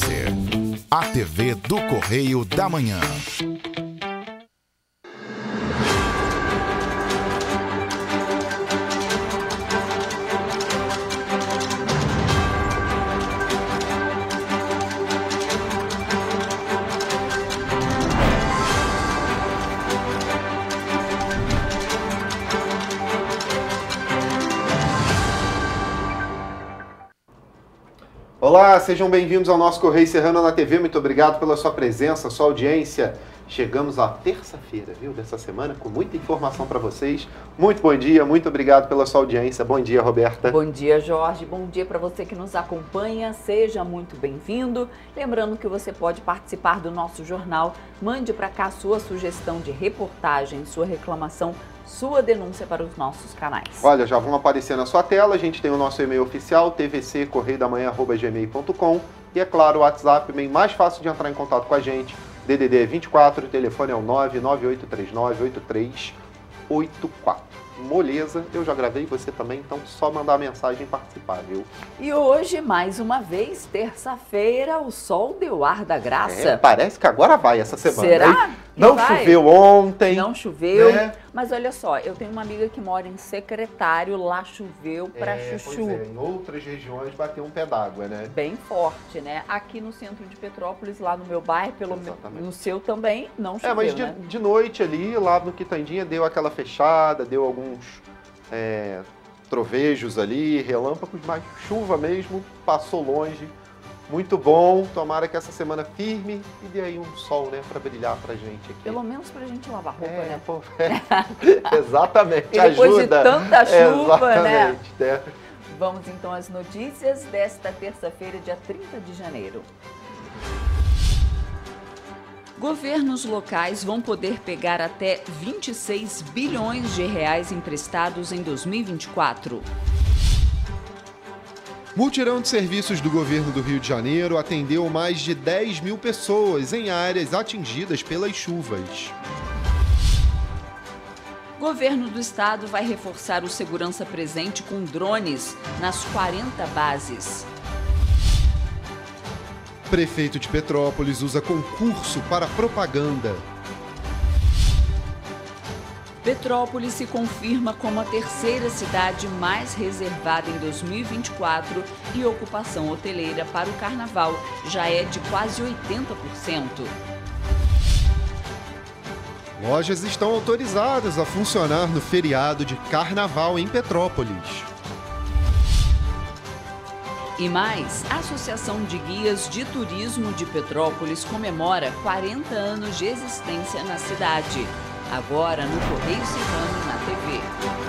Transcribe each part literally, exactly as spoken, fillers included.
você. A T V do Correio da Manhã. Olá, sejam bem-vindos ao nosso Correio Serrano na T V. Muito obrigado pela sua presença, sua audiência. Chegamos à terça-feira, viu, dessa semana, com muita informação para vocês. Muito bom dia, muito obrigado pela sua audiência. Bom dia, Roberta. Bom dia, Jorge. Bom dia para você que nos acompanha. Seja muito bem-vindo. Lembrando que você pode participar do nosso jornal. Mande para cá sua sugestão de reportagem, sua reclamação, sua denúncia para os nossos canais. Olha, já vão aparecer na sua tela. A gente tem o nosso e-mail oficial, t v c correio da manhã arroba gmail ponto com. E é claro, o WhatsApp, bem mais fácil de entrar em contato com a gente. D D D vinte e quatro, o telefone é o nove nove oito três nove oito três oito quatro. Moleza, eu já gravei, você também, então só mandar a mensagem e participar, viu? E hoje, mais uma vez, terça-feira, o sol deu ar da graça. É, parece que agora vai essa semana. Será? Hein? Não vai? choveu ontem. Não choveu, né? Mas olha só, eu tenho uma amiga que mora em Secretário, lá choveu pra é, chuchu. Pois é, em outras regiões bateu um pé d'água, né? Bem forte, né? Aqui no centro de Petrópolis, lá no meu bairro, pelo meu, no seu também, não choveu, É, mas de, né? de noite ali, lá no Quitandinha, deu aquela fechada, deu alguns é, trovejos ali, relâmpagos, mas chuva mesmo, passou longe. Muito bom, tomara que essa semana firme e dê aí um sol, né, para brilhar pra gente aqui. Pelo menos pra gente lavar roupa, é, né? Pô, é, exatamente, e depois ajuda. de tanta chuva, exatamente, né? né? Vamos então às notícias desta terça-feira, dia trinta de janeiro. Governos locais vão poder pegar até vinte e seis bilhões de reais emprestados em dois mil e vinte e quatro. Mutirão de serviços do governo do Rio de Janeiro atendeu mais de dez mil pessoas em áreas atingidas pelas chuvas. Governo do estado vai reforçar o segurança presente com drones nas quarenta bases. Prefeito de Petrópolis usa concurso para propaganda. Petrópolis se confirma como a terceira cidade mais reservada em dois mil e vinte e quatro e ocupação hoteleira para o carnaval já é de quase oitenta por cento. Lojas estão autorizadas a funcionar no feriado de carnaval em Petrópolis. E mais, a Associação de Guias de Turismo de Petrópolis comemora quarenta anos de existência na cidade. Agora no Correio Serrano na T V.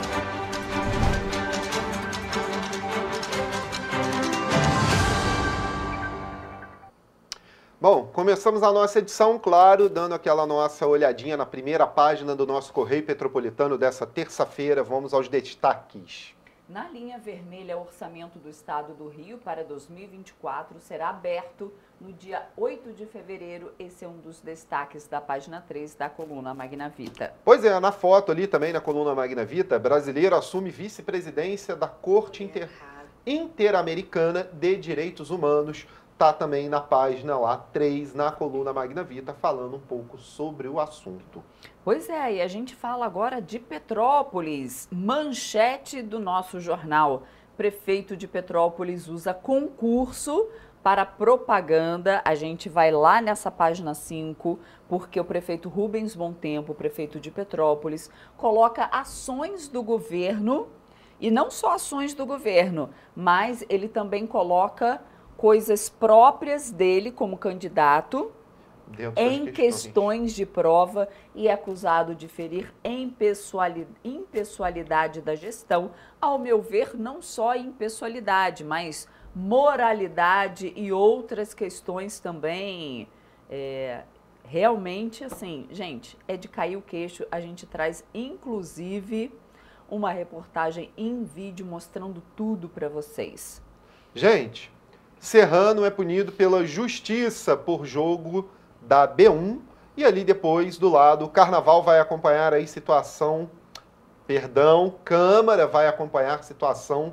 Bom, começamos a nossa edição, claro, dando aquela nossa olhadinha na primeira página do nosso Correio Petropolitano dessa terça-feira. Vamos aos destaques. Na linha vermelha, o orçamento do Estado do Rio para dois mil e vinte e quatro será aberto no dia oito de fevereiro. Esse é um dos destaques da página três da coluna Magna Vita. Pois é, na foto ali também, na coluna Magna Vita, brasileiro assume vice-presidência da Corte Inter... Interamericana de Direitos Humanos. Tá também na página lá três, na coluna Magna Vita, falando um pouco sobre o assunto. Pois é, e a gente fala agora de Petrópolis, manchete do nosso jornal. Prefeito de Petrópolis usa concurso para propaganda. A gente vai lá nessa página cinco, porque o prefeito Rubens Bontempo, prefeito de Petrópolis, coloca ações do governo, e não só ações do governo, mas ele também coloca coisas próprias dele como candidato em questões. questões de prova e é acusado de ferir impessoalidade da gestão. Ao meu ver, não só impessoalidade, mas moralidade e outras questões também. É, realmente, assim, gente, é de cair o queixo. A gente traz, inclusive, uma reportagem em vídeo mostrando tudo para vocês. Gente, Serrano é punido pela justiça por jogo da B um e ali depois do lado o Carnaval vai acompanhar aí situação, perdão, Câmara vai acompanhar situação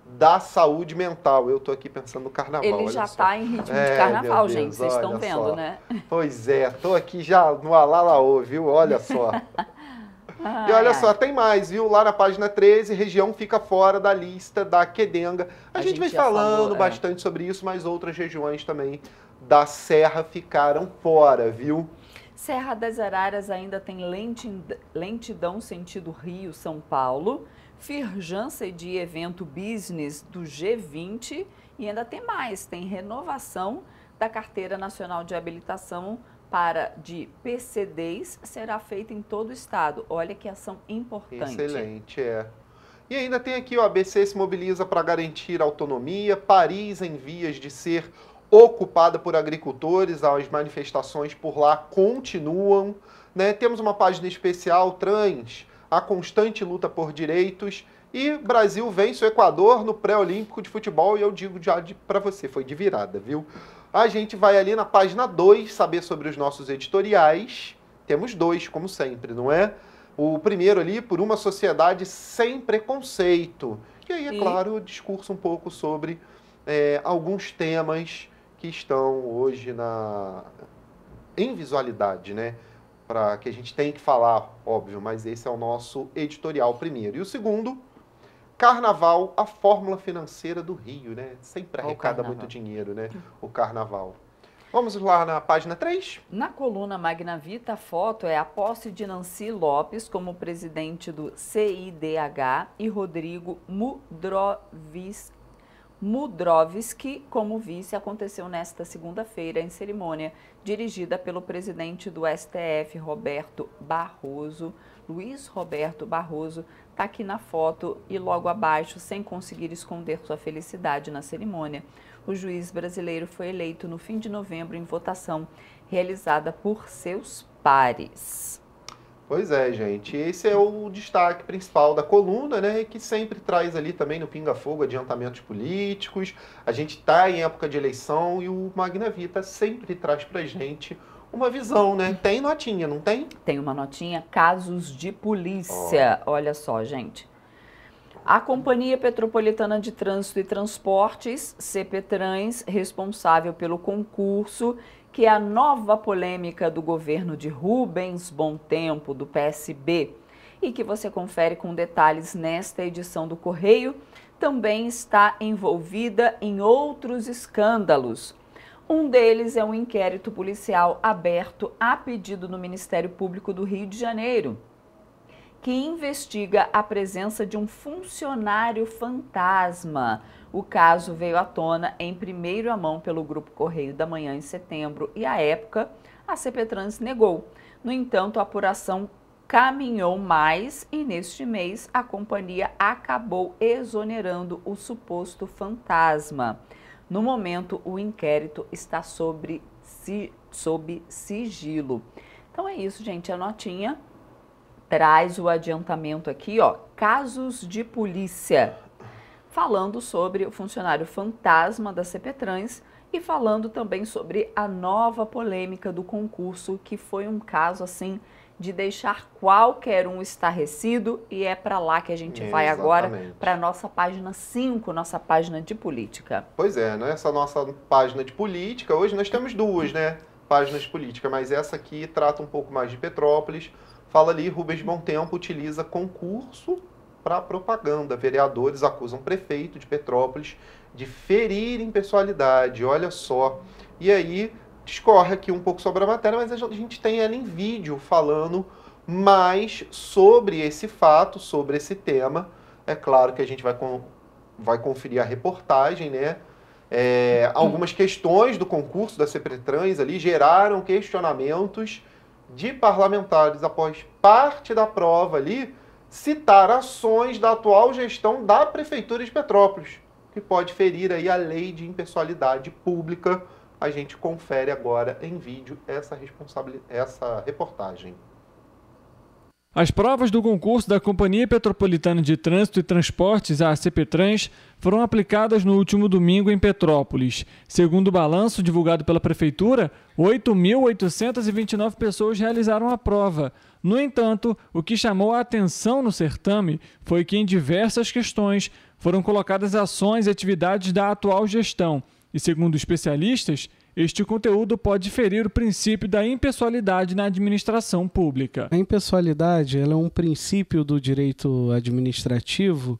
da saúde mental. Eu tô aqui pensando no carnaval. Ele já está em ritmo é, de carnaval, gente, vocês estão vendo, só. né? Pois é, tô aqui já no alalaô, viu? Olha só. Ai, e olha ai. só, tem mais, viu? Lá na página treze, região fica fora da lista da Quedenga. A, a gente, gente vem falando falou, bastante é. sobre isso, mas outras regiões também da Serra ficaram fora, viu? Serra das Araras ainda tem lentidão sentido Rio, São Paulo. Firjan cedia evento business do G vinte e ainda tem mais, tem renovação da Carteira Nacional de Habilitação para de P C Ds, será feita em todo o estado. Olha que ação importante. Excelente, é. E ainda tem aqui, ó, a A B C se mobiliza para garantir autonomia, Paris em vias de ser ocupada por agricultores, as manifestações por lá continuam, né? Temos uma página especial, trans, a constante luta por direitos, e Brasil vence o Equador no pré-olímpico de futebol, e eu digo já para você, foi de virada, viu? A gente vai ali na página dois saber sobre os nossos editoriais, temos dois, como sempre, não é? O primeiro ali, por uma sociedade sem preconceito, e aí, é e... claro, o discurso um pouco sobre é, alguns temas que estão hoje na... em visualidade, né? Para que a gente tem que falar, óbvio, mas esse é o nosso editorial primeiro. E o segundo, Carnaval, a fórmula financeira do Rio, né? Sempre arrecada muito dinheiro, né? O Carnaval. Vamos lá na página três? Na coluna Magna Vita, a foto é a posse de Nancy Lopes como presidente do C I D H e Rodrigo Mudrovis Mudrovski como vice. Aconteceu nesta segunda-feira em cerimônia dirigida pelo presidente do S T F, Roberto Barroso. Luiz Roberto Barroso está aqui na foto e logo abaixo, sem conseguir esconder sua felicidade na cerimônia. O juiz brasileiro foi eleito no fim de novembro em votação realizada por seus pares. Pois é, gente. Esse é o destaque principal da coluna, né? Que sempre traz ali também no Pinga Fogo adiantamentos políticos. A gente está em época de eleição e o Magna Vita sempre traz pra gente uma visão, né? Tem notinha, não tem? Tem uma notinha, casos de polícia. Oh. Olha só, gente. A Companhia Petropolitana de Trânsito e Transportes, CPTrans, responsável pelo concurso, que é a nova polêmica do governo de Rubens Bom Tempo, do P S B, e que você confere com detalhes nesta edição do Correio, também está envolvida em outros escândalos. Um deles é um inquérito policial aberto a pedido do Ministério Público do Rio de Janeiro, que investiga a presença de um funcionário fantasma. O caso veio à tona em primeira mão pelo Grupo Correio da Manhã em setembro e, à época, a CPTrans negou. No entanto, a apuração caminhou mais e, neste mês, a companhia acabou exonerando o suposto fantasma. No momento, o inquérito está sobre, si, sob sigilo. Então é isso, gente. A notinha traz o adiantamento aqui, ó, casos de polícia, falando sobre o funcionário fantasma da CPTrans e falando também sobre a nova polêmica do concurso, que foi um caso, assim, de deixar qualquer um estarrecido, e é para lá que a gente é, vai agora, para a nossa página cinco, nossa página de política. Pois é, nessa nossa página de política, hoje nós temos duas, né, páginas de política, mas essa aqui trata um pouco mais de Petrópolis. Fala ali, Rubens Bom Tempo utiliza concurso para propaganda. Vereadores acusam prefeito de Petrópolis de ferir impessoalidade, olha só. E aí, discorre aqui um pouco sobre a matéria, mas a gente tem ela em vídeo falando mais sobre esse fato, sobre esse tema. É claro que a gente vai, com, vai conferir a reportagem, né? É, algumas questões do concurso da CPTrans ali geraram questionamentos de parlamentares após parte da prova ali citar ações da atual gestão da Prefeitura de Petrópolis, que pode ferir aí a lei de impessoalidade pública. A gente confere agora em vídeo essa, responsabilidade, essa reportagem. As provas do concurso da Companhia Petropolitana de Trânsito e Transportes, a CPTrans, foram aplicadas no último domingo em Petrópolis. Segundo o balanço divulgado pela Prefeitura, oito mil oitocentas e vinte e nove pessoas realizaram a prova. No entanto, o que chamou a atenção no certame foi que, em diversas questões, foram colocadas ações e atividades da atual gestão. E, segundo especialistas, este conteúdo pode ferir o princípio da impessoalidade na administração pública. A impessoalidade ela é um princípio do direito administrativo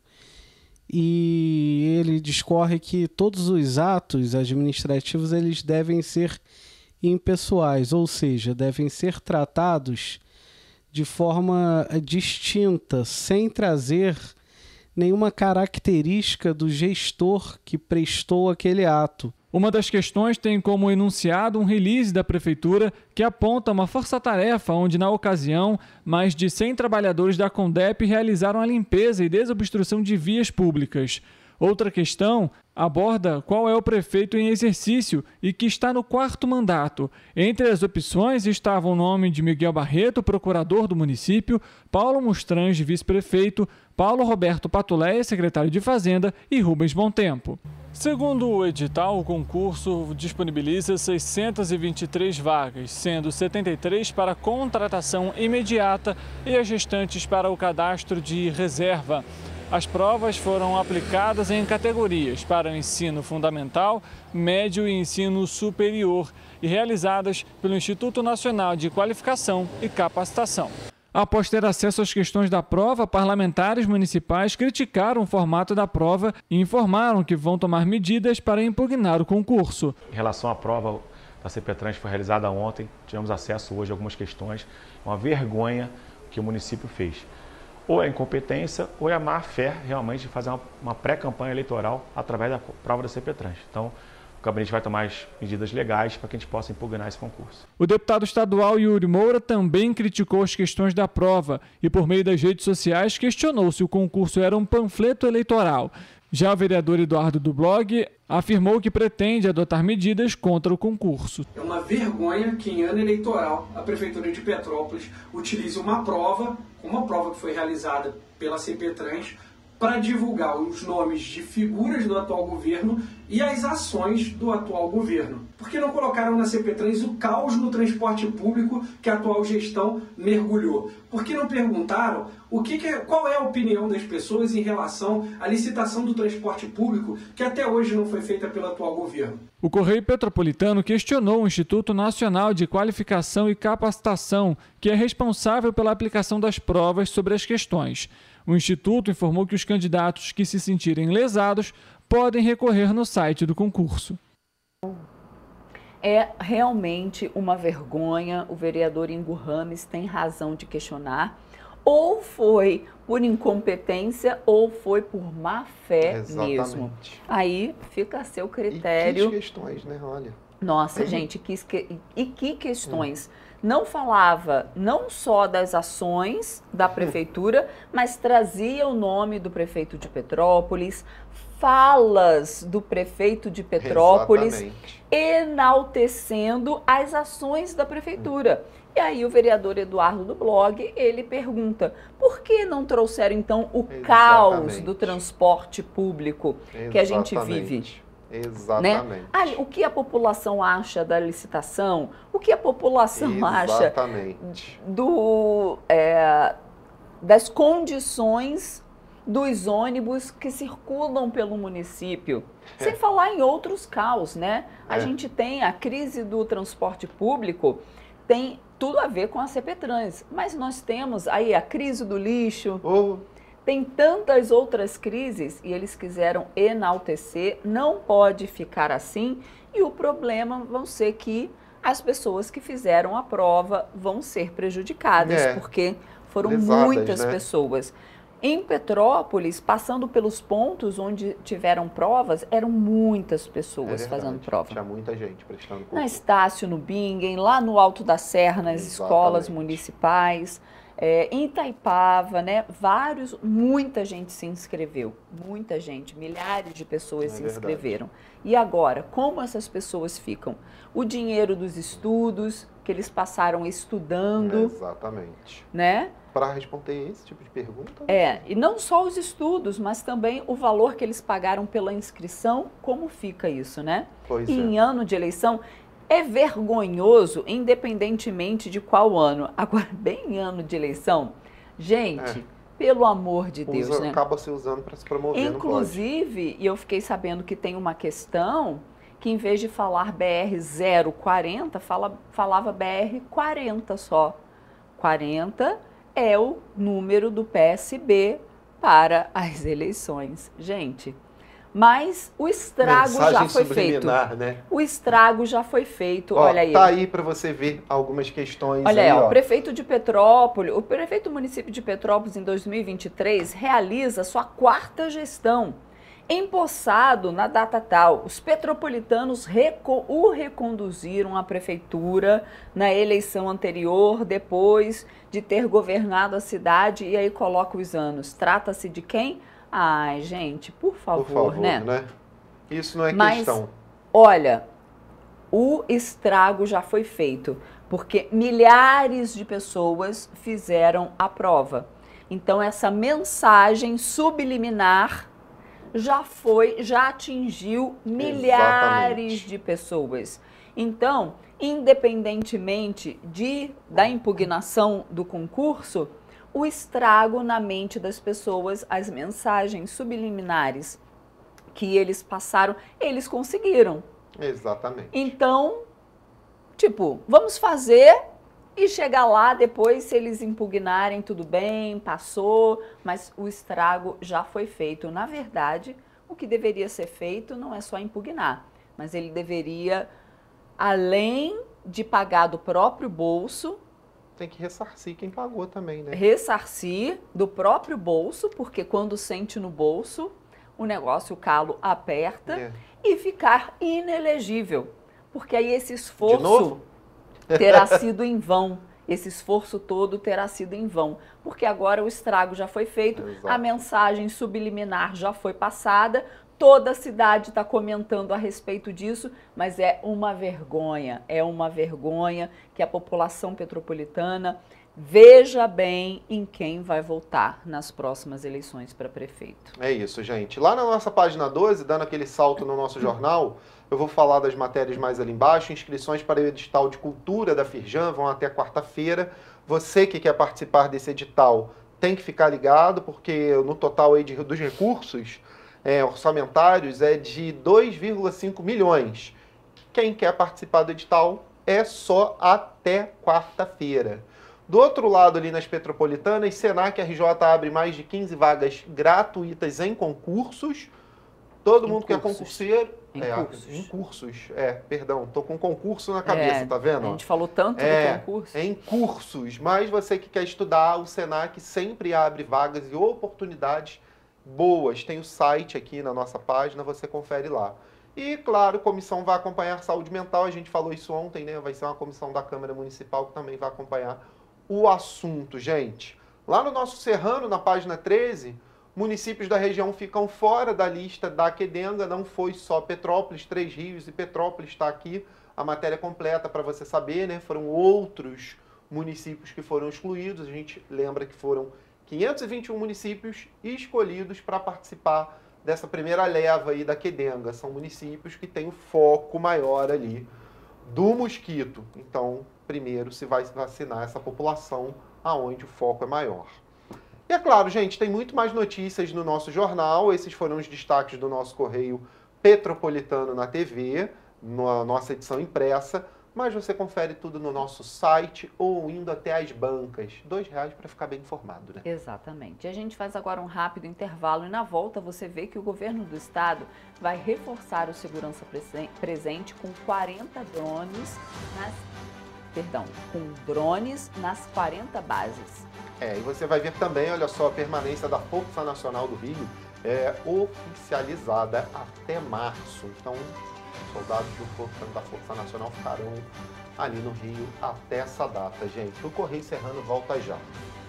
e ele discorre que todos os atos administrativos eles devem ser impessoais, ou seja, devem ser tratados de forma distinta, sem trazer nenhuma característica do gestor que prestou aquele ato. Uma das questões tem como enunciado um release da Prefeitura que aponta uma força-tarefa onde, na ocasião, mais de cem trabalhadores da Condep realizaram a limpeza e desobstrução de vias públicas. Outra questão aborda qual é o prefeito em exercício e que está no quarto mandato. Entre as opções estavam o nome de Miguel Barreto, procurador do município, Paulo Mustrange, vice-prefeito, Paulo Roberto Patuleia, secretário de Fazenda, e Rubens Bontempo. Segundo o edital, o concurso disponibiliza seiscentas e vinte e três vagas, sendo setenta e três para contratação imediata e as restantes para o cadastro de reserva. As provas foram aplicadas em categorias para o ensino fundamental, médio e ensino superior e realizadas pelo Instituto Nacional de Qualificação e Capacitação. Após ter acesso às questões da prova, parlamentares municipais criticaram o formato da prova e informaram que vão tomar medidas para impugnar o concurso. Em relação à prova da CPTrans, foi realizada ontem, tivemos acesso hoje a algumas questões, uma vergonha que o município fez. Ou é incompetência ou é a má fé realmente de fazer uma, uma pré-campanha eleitoral através da prova da CPTrans. Então, o gabinete vai tomar as medidas legais para que a gente possa impugnar esse concurso. O deputado estadual Yuri Moura também criticou as questões da prova e, por meio das redes sociais, questionou se o concurso era um panfleto eleitoral. Já o vereador Eduardo do Blog afirmou que pretende adotar medidas contra o concurso. É uma vergonha que em ano eleitoral a Prefeitura de Petrópolis utilize uma prova, uma prova que foi realizada pela CPTrans, para divulgar os nomes de figuras do atual governo e as ações do atual governo. Por que não colocaram na CPTrans o caos no transporte público que a atual gestão mergulhou? Por que não perguntaram o que que é, qual é a opinião das pessoas em relação à licitação do transporte público que até hoje não foi feita pelo atual governo? O Correio Petropolitano questionou o Instituto Nacional de Qualificação e Capacitação, que é responsável pela aplicação das provas sobre as questões. O Instituto informou que os candidatos que se sentirem lesados podem recorrer no site do concurso. É realmente uma vergonha, o vereador Ingo Rames tem razão de questionar. Ou foi por incompetência ou foi por má fé. Exatamente. Mesmo. Aí fica a seu critério. E que questões, né? Olha. Nossa, uhum. gente, que, e que questões. Uhum. Não falava não só das ações da prefeitura, mas trazia o nome do prefeito de Petrópolis, falas do prefeito de Petrópolis, exatamente, enaltecendo as ações da prefeitura. Hum. E aí o vereador Eduardo do Blog, ele pergunta, por que não trouxeram então o exatamente, caos do transporte público exatamente, que a gente vive? Exatamente. Né? Ah, o que a população acha da licitação? O que a população exatamente, acha do, é, das condições dos ônibus que circulam pelo município? É. Sem falar em outros caos, né? A é. gente tem a crise do transporte público, tem tudo a ver com a CPTrans, mas nós temos aí a crise do lixo, oh. tem tantas outras crises e eles quiseram enaltecer, não pode ficar assim e o problema vão ser que as pessoas que fizeram a prova vão ser prejudicadas, é. porque foram lesadas, muitas né? pessoas. Em Petrópolis, passando pelos pontos onde tiveram provas, eram muitas pessoas é fazendo prova. Tinha muita gente prestando concurso. Na Estácio, no Bingen, lá no Alto da Serra, nas exatamente, escolas municipais, é, em Itaipava, né? Vários, muita gente se inscreveu, muita gente, milhares de pessoas é se verdade. inscreveram. E agora, como essas pessoas ficam? O dinheiro dos estudos que eles passaram estudando. É exatamente. Né? Para responder esse tipo de pergunta. É, e não só os estudos, mas também o valor que eles pagaram pela inscrição, como fica isso, né? Pois e é. em ano de eleição, é vergonhoso, independentemente de qual ano. Agora, bem em ano de eleição, gente, é. Pelo amor de Deus, Usa, né? Acaba se usando para se promover. Inclusive, e eu fiquei sabendo que tem uma questão que em vez de falar B R zero quarenta, fala, falava B R quarenta só. quarenta é o número do P S B para as eleições. Gente, mas o estrago Mensagem já foi feito. Né? O estrago já foi feito, ó, olha aí. Tá aí para você ver algumas questões. Olha aí, aí, ó, ó. o prefeito de Petrópolis, o prefeito do município de Petrópolis em dois mil e vinte e três realiza sua quarta gestão. Empossado na data tal, os petropolitanos reco o reconduziram à prefeitura na eleição anterior, depois de ter governado a cidade, e aí coloca os anos. Trata-se de quem? Ai, gente, por favor, por favor né? né? Isso não é Mas, questão. Olha, o estrago já foi feito, porque milhares de pessoas fizeram a prova. Então, essa mensagem subliminar já foi, já atingiu milhares Exatamente. de pessoas. Então, independentemente de, da impugnação do concurso, o estrago na mente das pessoas, as mensagens subliminares que eles passaram, eles conseguiram. Exatamente. Então, tipo, vamos fazer e chegar lá depois, se eles impugnarem, tudo bem, passou, mas o estrago já foi feito. Na verdade, o que deveria ser feito não é só impugnar, mas ele deveria, além de pagar do próprio bolso, tem que ressarcir quem pagou também, né? Ressarcir do próprio bolso, porque quando sente no bolso, o negócio, o calo aperta, é. e ficar inelegível. Porque aí esse De esforço novo? terá sido em vão. Esse esforço todo terá sido em vão. Porque agora o estrago já foi feito, Exato. A mensagem subliminar já foi passada, toda a cidade está comentando a respeito disso, mas é uma vergonha, é uma vergonha que a população petropolitana veja bem em quem vai votar nas próximas eleições para prefeito. É isso, gente. Lá na nossa página doze, dando aquele salto no nosso jornal, eu vou falar das matérias mais ali embaixo. Inscrições para o edital de cultura da Firjan vão até quarta-feira. Você que quer participar desse edital tem que ficar ligado, porque no total aí de, dos recursos é, orçamentários é de dois vírgula cinco milhões. Quem quer participar do edital é só até quarta-feira. Do outro lado, ali nas petropolitanas, Senac e R J abre mais de quinze vagas gratuitas em concursos. Todo Em mundo que é cursos. concurseiro... Em é, cursos. Em cursos, é, perdão, tô com concurso na cabeça, É, tá vendo? A gente falou tanto É, do concurso. em cursos, mas você que quer estudar, o Senac sempre abre vagas e oportunidades boas. Tem o site aqui na nossa página, você confere lá. E, claro, a comissão vai acompanhar saúde mental, a gente falou isso ontem, né? Vai ser uma comissão da Câmara Municipal que também vai acompanhar o assunto, gente. Lá no nosso Serrano, na página treze, municípios da região ficam fora da lista da Quedenga, não foi só Petrópolis, Três Rios e Petrópolis está aqui a matéria completa para você saber, né? Foram outros municípios que foram excluídos, a gente lembra que foram quinhentos e vinte e um municípios escolhidos para participar dessa primeira leva aí da Quedenga. São municípios que têm o foco maior ali do mosquito. Então, primeiro se vai vacinar essa população aonde o foco é maior. E é claro, gente, tem muito mais notícias no nosso jornal. Esses foram os destaques do nosso Correio Petropolitano na T V, na nossa edição impressa. Mas você confere tudo no nosso site ou indo até as bancas. Dois reais para ficar bem informado, né? Exatamente. A gente faz agora um rápido intervalo e na volta você vê que o governo do estado vai reforçar o segurança presente com quarenta drones nas... Perdão, com drones nas quarenta bases. É, e você vai ver também, olha só, a permanência da Força Nacional do Rio é oficializada até março. Então, soldados do Força, da Força Nacional ficarão ali no Rio até essa data, gente. O Correio Serrano volta já.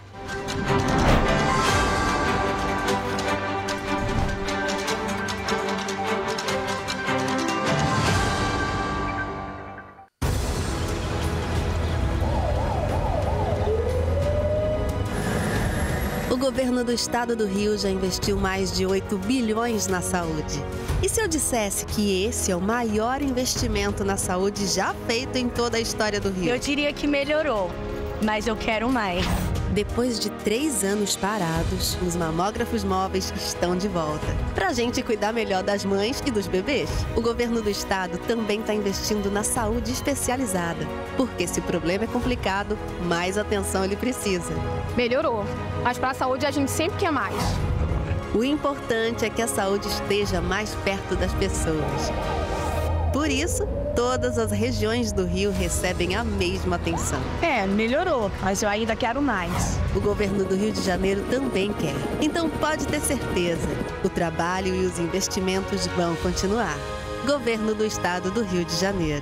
O governo do estado do Rio já investiu mais de oito bilhões na saúde. E se eu dissesse que esse é o maior investimento na saúde já feito em toda a história do Rio? Eu diria que melhorou, mas eu quero mais. Depois de três anos parados, os mamógrafos móveis estão de volta. Pra gente cuidar melhor das mães e dos bebês, o governo do estado também está investindo na saúde especializada. Porque se o problema é complicado, mais atenção ele precisa. Melhorou, mas para a saúde a gente sempre quer mais. O importante é que a saúde esteja mais perto das pessoas. Por isso, todas as regiões do Rio recebem a mesma atenção. É, melhorou, mas eu ainda quero mais. O governo do Rio de Janeiro também quer. Então pode ter certeza, o trabalho e os investimentos vão continuar. Governo do Estado do Rio de Janeiro.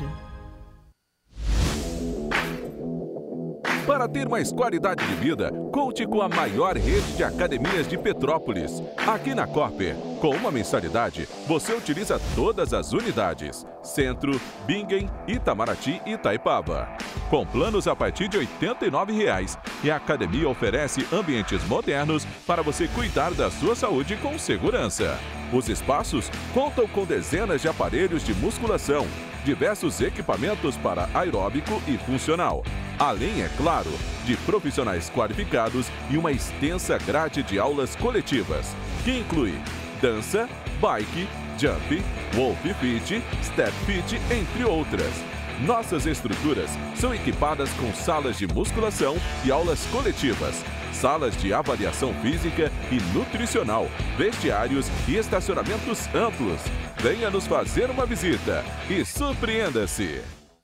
Para ter mais qualidade de vida, conte com a maior rede de academias de Petrópolis. Aqui na Corper, com uma mensalidade, você utiliza todas as unidades. Centro, Bingen, Itamaraty e Itaipava. Com planos a partir de oitenta e nove reais. E a academia oferece ambientes modernos para você cuidar da sua saúde com segurança. Os espaços contam com dezenas de aparelhos de musculação, diversos equipamentos para aeróbico e funcional. Além, é claro, de profissionais qualificados e uma extensa grade de aulas coletivas, que inclui dança, bike, jump, wolf fit, step fit, entre outras. Nossas estruturas são equipadas com salas de musculação e aulas coletivas, salas de avaliação física e nutricional, vestiários e estacionamentos amplos. Venha nos fazer uma visita e surpreenda-se!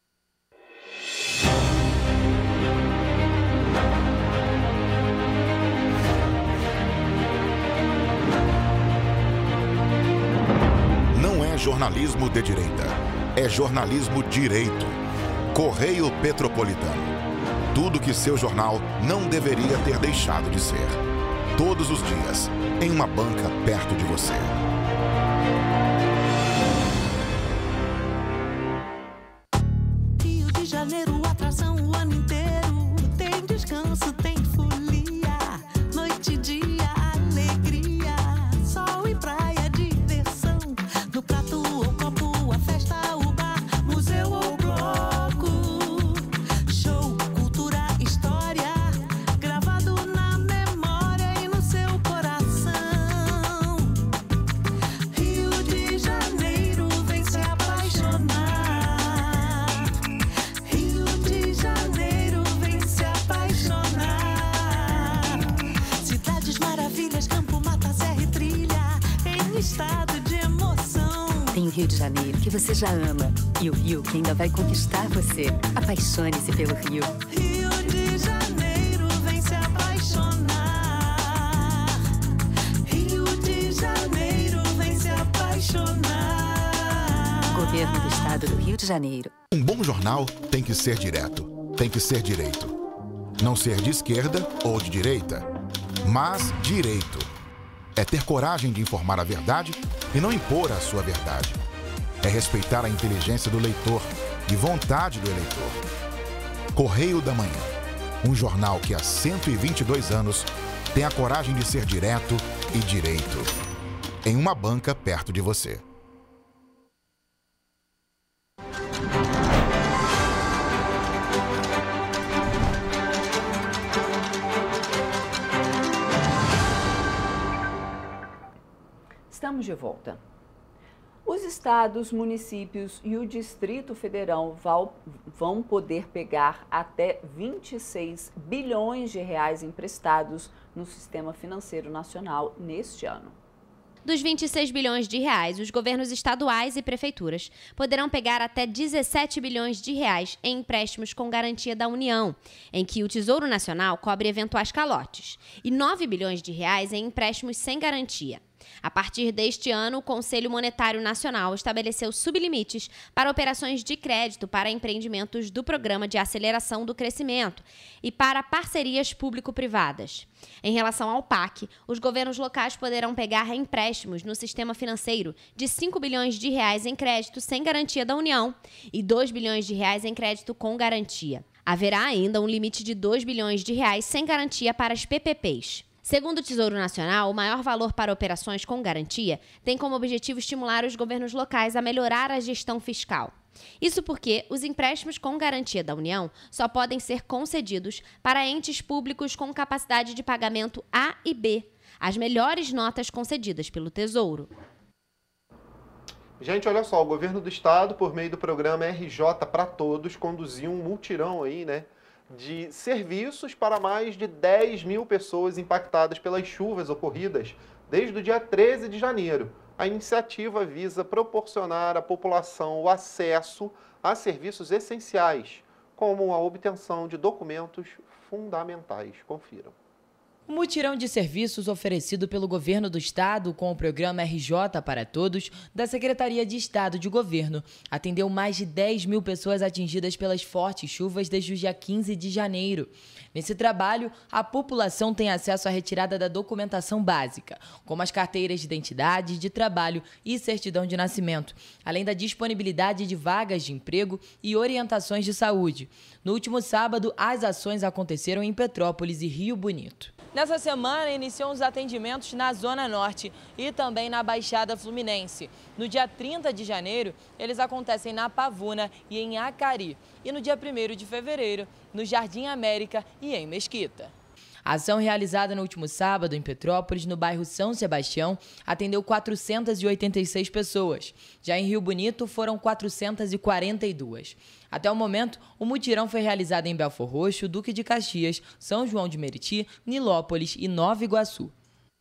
Não é jornalismo de direita, é jornalismo direito. Correio Petropolitano. Tudo que seu jornal não deveria ter deixado de ser. Todos os dias, em uma banca perto de você. Rio de Janeiro, atração o ano inteiro. Tem descanso, tem folia. Noite e dia, alegria. Sol e praia, diversão. No prato ou copo, a festa, o bar, museu ou bloco. Show, cultura, história. Gravado na memória e no seu coração. Rio de Janeiro, vem se apaixonar. Rio de Janeiro, vem se apaixonar. Cidades maravilhas, campo, mata, serra e trilha, em estado de emoção. Tem o Rio de Janeiro, que você já ama, e o Rio, que ainda vai conquistar você. Apaixone-se pelo Rio. Rio de Janeiro, vem se apaixonar. Rio de Janeiro, vem se apaixonar. Governo do Estado do Rio de Janeiro. Um bom jornal tem que ser direto, tem que ser direito. Não ser de esquerda ou de direita, mas direito. É ter coragem de informar a verdade e não impor a sua verdade. É respeitar a inteligência do leitor e vontade do eleitor. Correio da Manhã, um jornal que há cento e vinte e dois anos tem a coragem de ser direto e direito. Em uma banca perto de você. Estamos de volta. Os estados, municípios e o Distrito Federal vão poder pegar até vinte e seis bilhões de reais emprestados no sistema financeiro nacional neste ano. Dos vinte e seis bilhões de reais, os governos estaduais e prefeituras poderão pegar até dezessete bilhões de reais em empréstimos com garantia da União, em que o Tesouro Nacional cobre eventuais calotes, e nove bilhões de reais em empréstimos sem garantia. A partir deste ano, o Conselho Monetário Nacional estabeleceu sublimites para operações de crédito para empreendimentos do Programa de Aceleração do Crescimento e para parcerias público-privadas. Em relação ao P A C, os governos locais poderão pegar empréstimos no sistema financeiro de cinco bilhões de reais em crédito sem garantia da União e dois bilhões de reais em crédito com garantia. Haverá ainda um limite de dois bilhões de reais sem garantia para as P P Ps. Segundo o Tesouro Nacional, o maior valor para operações com garantia tem como objetivo estimular os governos locais a melhorar a gestão fiscal. Isso porque os empréstimos com garantia da União só podem ser concedidos para entes públicos com capacidade de pagamento A e B, as melhores notas concedidas pelo Tesouro. Gente, olha só, o governo do estado, por meio do programa R J para Todos, conduziu um mutirão aí, né, de serviços para mais de dez mil pessoas impactadas pelas chuvas ocorridas desde o dia treze de janeiro. A iniciativa visa proporcionar à população o acesso a serviços essenciais, como a obtenção de documentos fundamentais. Confiram. O mutirão de serviços oferecido pelo governo do estado com o programa R J para Todos da Secretaria de Estado de Governo atendeu mais de dez mil pessoas atingidas pelas fortes chuvas desde o dia quinze de janeiro. Nesse trabalho, a população tem acesso à retirada da documentação básica, como as carteiras de identidade, de trabalho e certidão de nascimento, além da disponibilidade de vagas de emprego e orientações de saúde. No último sábado, as ações aconteceram em Petrópolis e Rio Bonito. Nessa semana, iniciam os atendimentos na Zona Norte e também na Baixada Fluminense. No dia trinta de janeiro, eles acontecem na Pavuna e em Acari. E no dia primeiro de fevereiro, no Jardim América e em Mesquita. A ação realizada no último sábado em Petrópolis, no bairro São Sebastião, atendeu quatrocentas e oitenta e seis pessoas. Já em Rio Bonito, foram quatrocentas e quarenta e duas. Até o momento, o mutirão foi realizado em Belfor Roxo, Duque de Caxias, São João de Meriti, Nilópolis e Nova Iguaçu.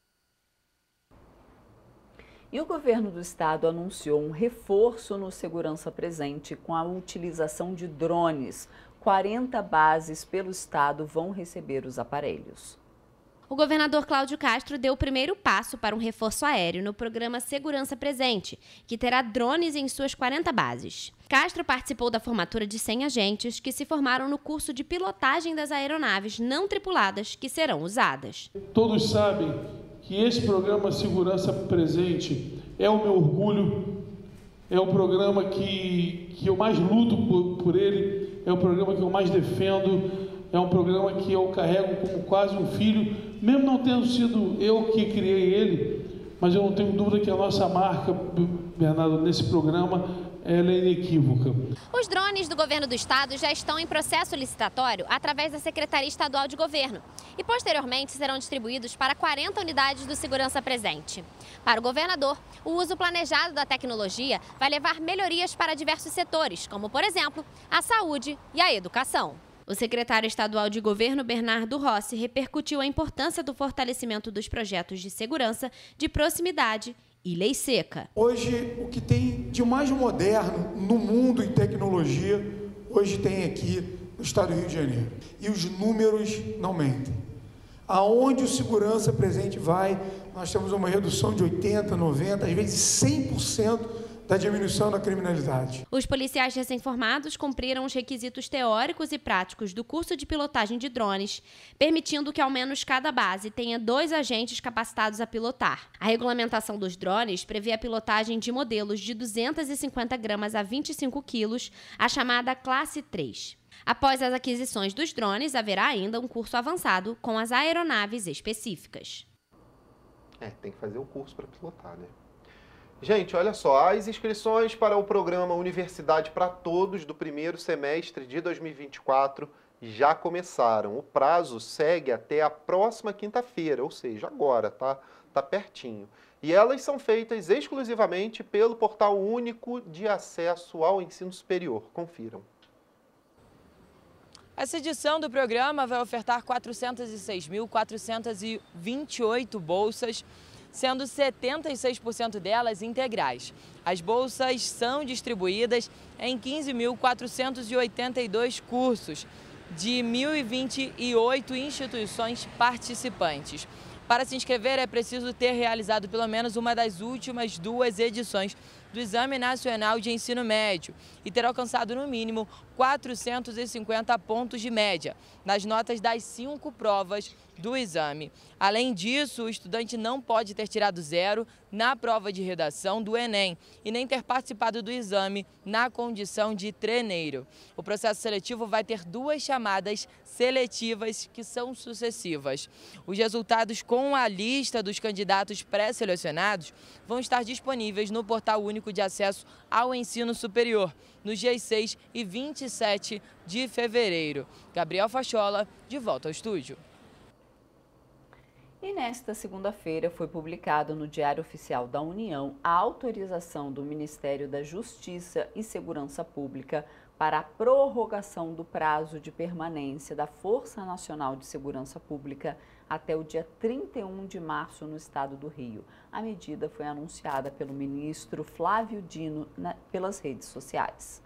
E o governo do estado anunciou um reforço no Segurança Presente com a utilização de drones. quarenta bases pelo estado vão receber os aparelhos. O governador Cláudio Castro deu o primeiro passo para um reforço aéreo no programa Segurança Presente, que terá drones em suas quarenta bases. Castro participou da formatura de cem agentes que se formaram no curso de pilotagem das aeronaves não tripuladas que serão usadas. Todos sabem que esse programa Segurança Presente é o meu orgulho, é o programa que, que eu mais luto por, por ele, é o programa que eu mais defendo, é um programa que eu carrego como quase um filho, mesmo não tendo sido eu que criei ele, mas eu não tenho dúvida que a nossa marca, Bernardo, nesse programa, ela é inequívoca. Os drones do governo do estado já estão em processo licitatório através da Secretaria Estadual de Governo e posteriormente serão distribuídos para quarenta unidades do Segurança Presente. Para o governador, o uso planejado da tecnologia vai levar melhorias para diversos setores, como, por exemplo, a saúde e a educação. O secretário estadual de governo, Bernardo Rossi, repercutiu a importância do fortalecimento dos projetos de segurança, de proximidade e lei seca. Hoje, o que tem de mais moderno no mundo em tecnologia, hoje tem aqui no estado do Rio de Janeiro. E os números não mentem. Aonde o Segurança Presente vai, nós temos uma redução de oitenta por cento, noventa por cento, às vezes cem por cento da diminuição da criminalidade. Os policiais recém-formados cumpriram os requisitos teóricos e práticos do curso de pilotagem de drones, permitindo que ao menos cada base tenha dois agentes capacitados a pilotar. A regulamentação dos drones prevê a pilotagem de modelos de duzentos e cinquenta gramas a vinte e cinco quilos, a chamada classe três. Após as aquisições dos drones, haverá ainda um curso avançado com as aeronaves específicas. É, tem que fazer o curso para pilotar, né? Gente, olha só, as inscrições para o programa Universidade para Todos do primeiro semestre de dois mil e vinte e quatro já começaram. O prazo segue até a próxima quinta-feira, ou seja, agora, tá? Tá pertinho. E elas são feitas exclusivamente pelo Portal Único de Acesso ao Ensino Superior. Confiram. Essa edição do programa vai ofertar quatrocentas e seis mil, quatrocentas e vinte e oito bolsas, sendo setenta e seis por cento delas integrais. As bolsas são distribuídas em quinze mil, quatrocentos e oitenta e dois cursos de mil e vinte e oito instituições participantes. Para se inscrever, é preciso ter realizado pelo menos uma das últimas duas edições do Exame Nacional de Ensino Médio e ter alcançado, no mínimo, quatrocentos e cinquenta pontos de média nas notas das cinco provas do exame. Além disso, o estudante não pode ter tirado zero na prova de redação do Enem e nem ter participado do exame na condição de treineiro. O processo seletivo vai ter duas chamadas seletivas que são sucessivas. Os resultados com a lista dos candidatos pré-selecionados vão estar disponíveis no Portal Único de Acesso ao Ensino Superior, nos dias seis e vinte e sete de fevereiro. Gabriel Fachola, de volta ao estúdio. E nesta segunda-feira foi publicado no Diário Oficial da União a autorização do Ministério da Justiça e Segurança Pública para a prorrogação do prazo de permanência da Força Nacional de Segurança Pública até o dia trinta e um de março no estado do Rio. A medida foi anunciada pelo ministro Flávio Dino na, pelas redes sociais.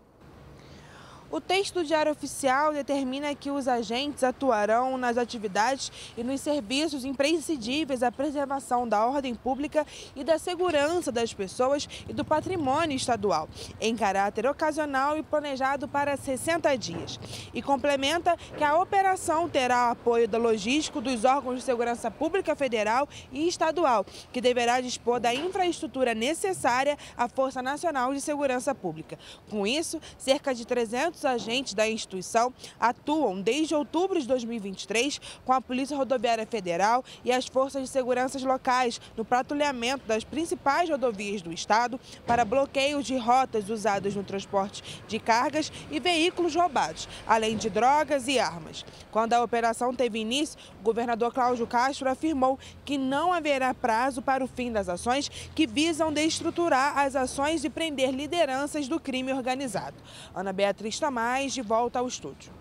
O texto do Diário Oficial determina que os agentes atuarão nas atividades e nos serviços imprescindíveis à preservação da ordem pública e da segurança das pessoas e do patrimônio estadual, em caráter ocasional e planejado para sessenta dias. E complementa que a operação terá apoio da logístico dos órgãos de segurança pública federal e estadual, que deverá dispor da infraestrutura necessária à Força Nacional de Segurança Pública. Com isso, cerca de trezentos agentes da instituição atuam desde outubro de dois mil e vinte e três com a Polícia Rodoviária Federal e as forças de segurança locais no patrulhamento das principais rodovias do estado para bloqueios de rotas usadas no transporte de cargas e veículos roubados, além de drogas e armas. Quando a operação teve início, o governador Cláudio Castro afirmou que não haverá prazo para o fim das ações que visam desestruturar as ações e prender lideranças do crime organizado. Ana Beatriz Mais de volta ao estúdio.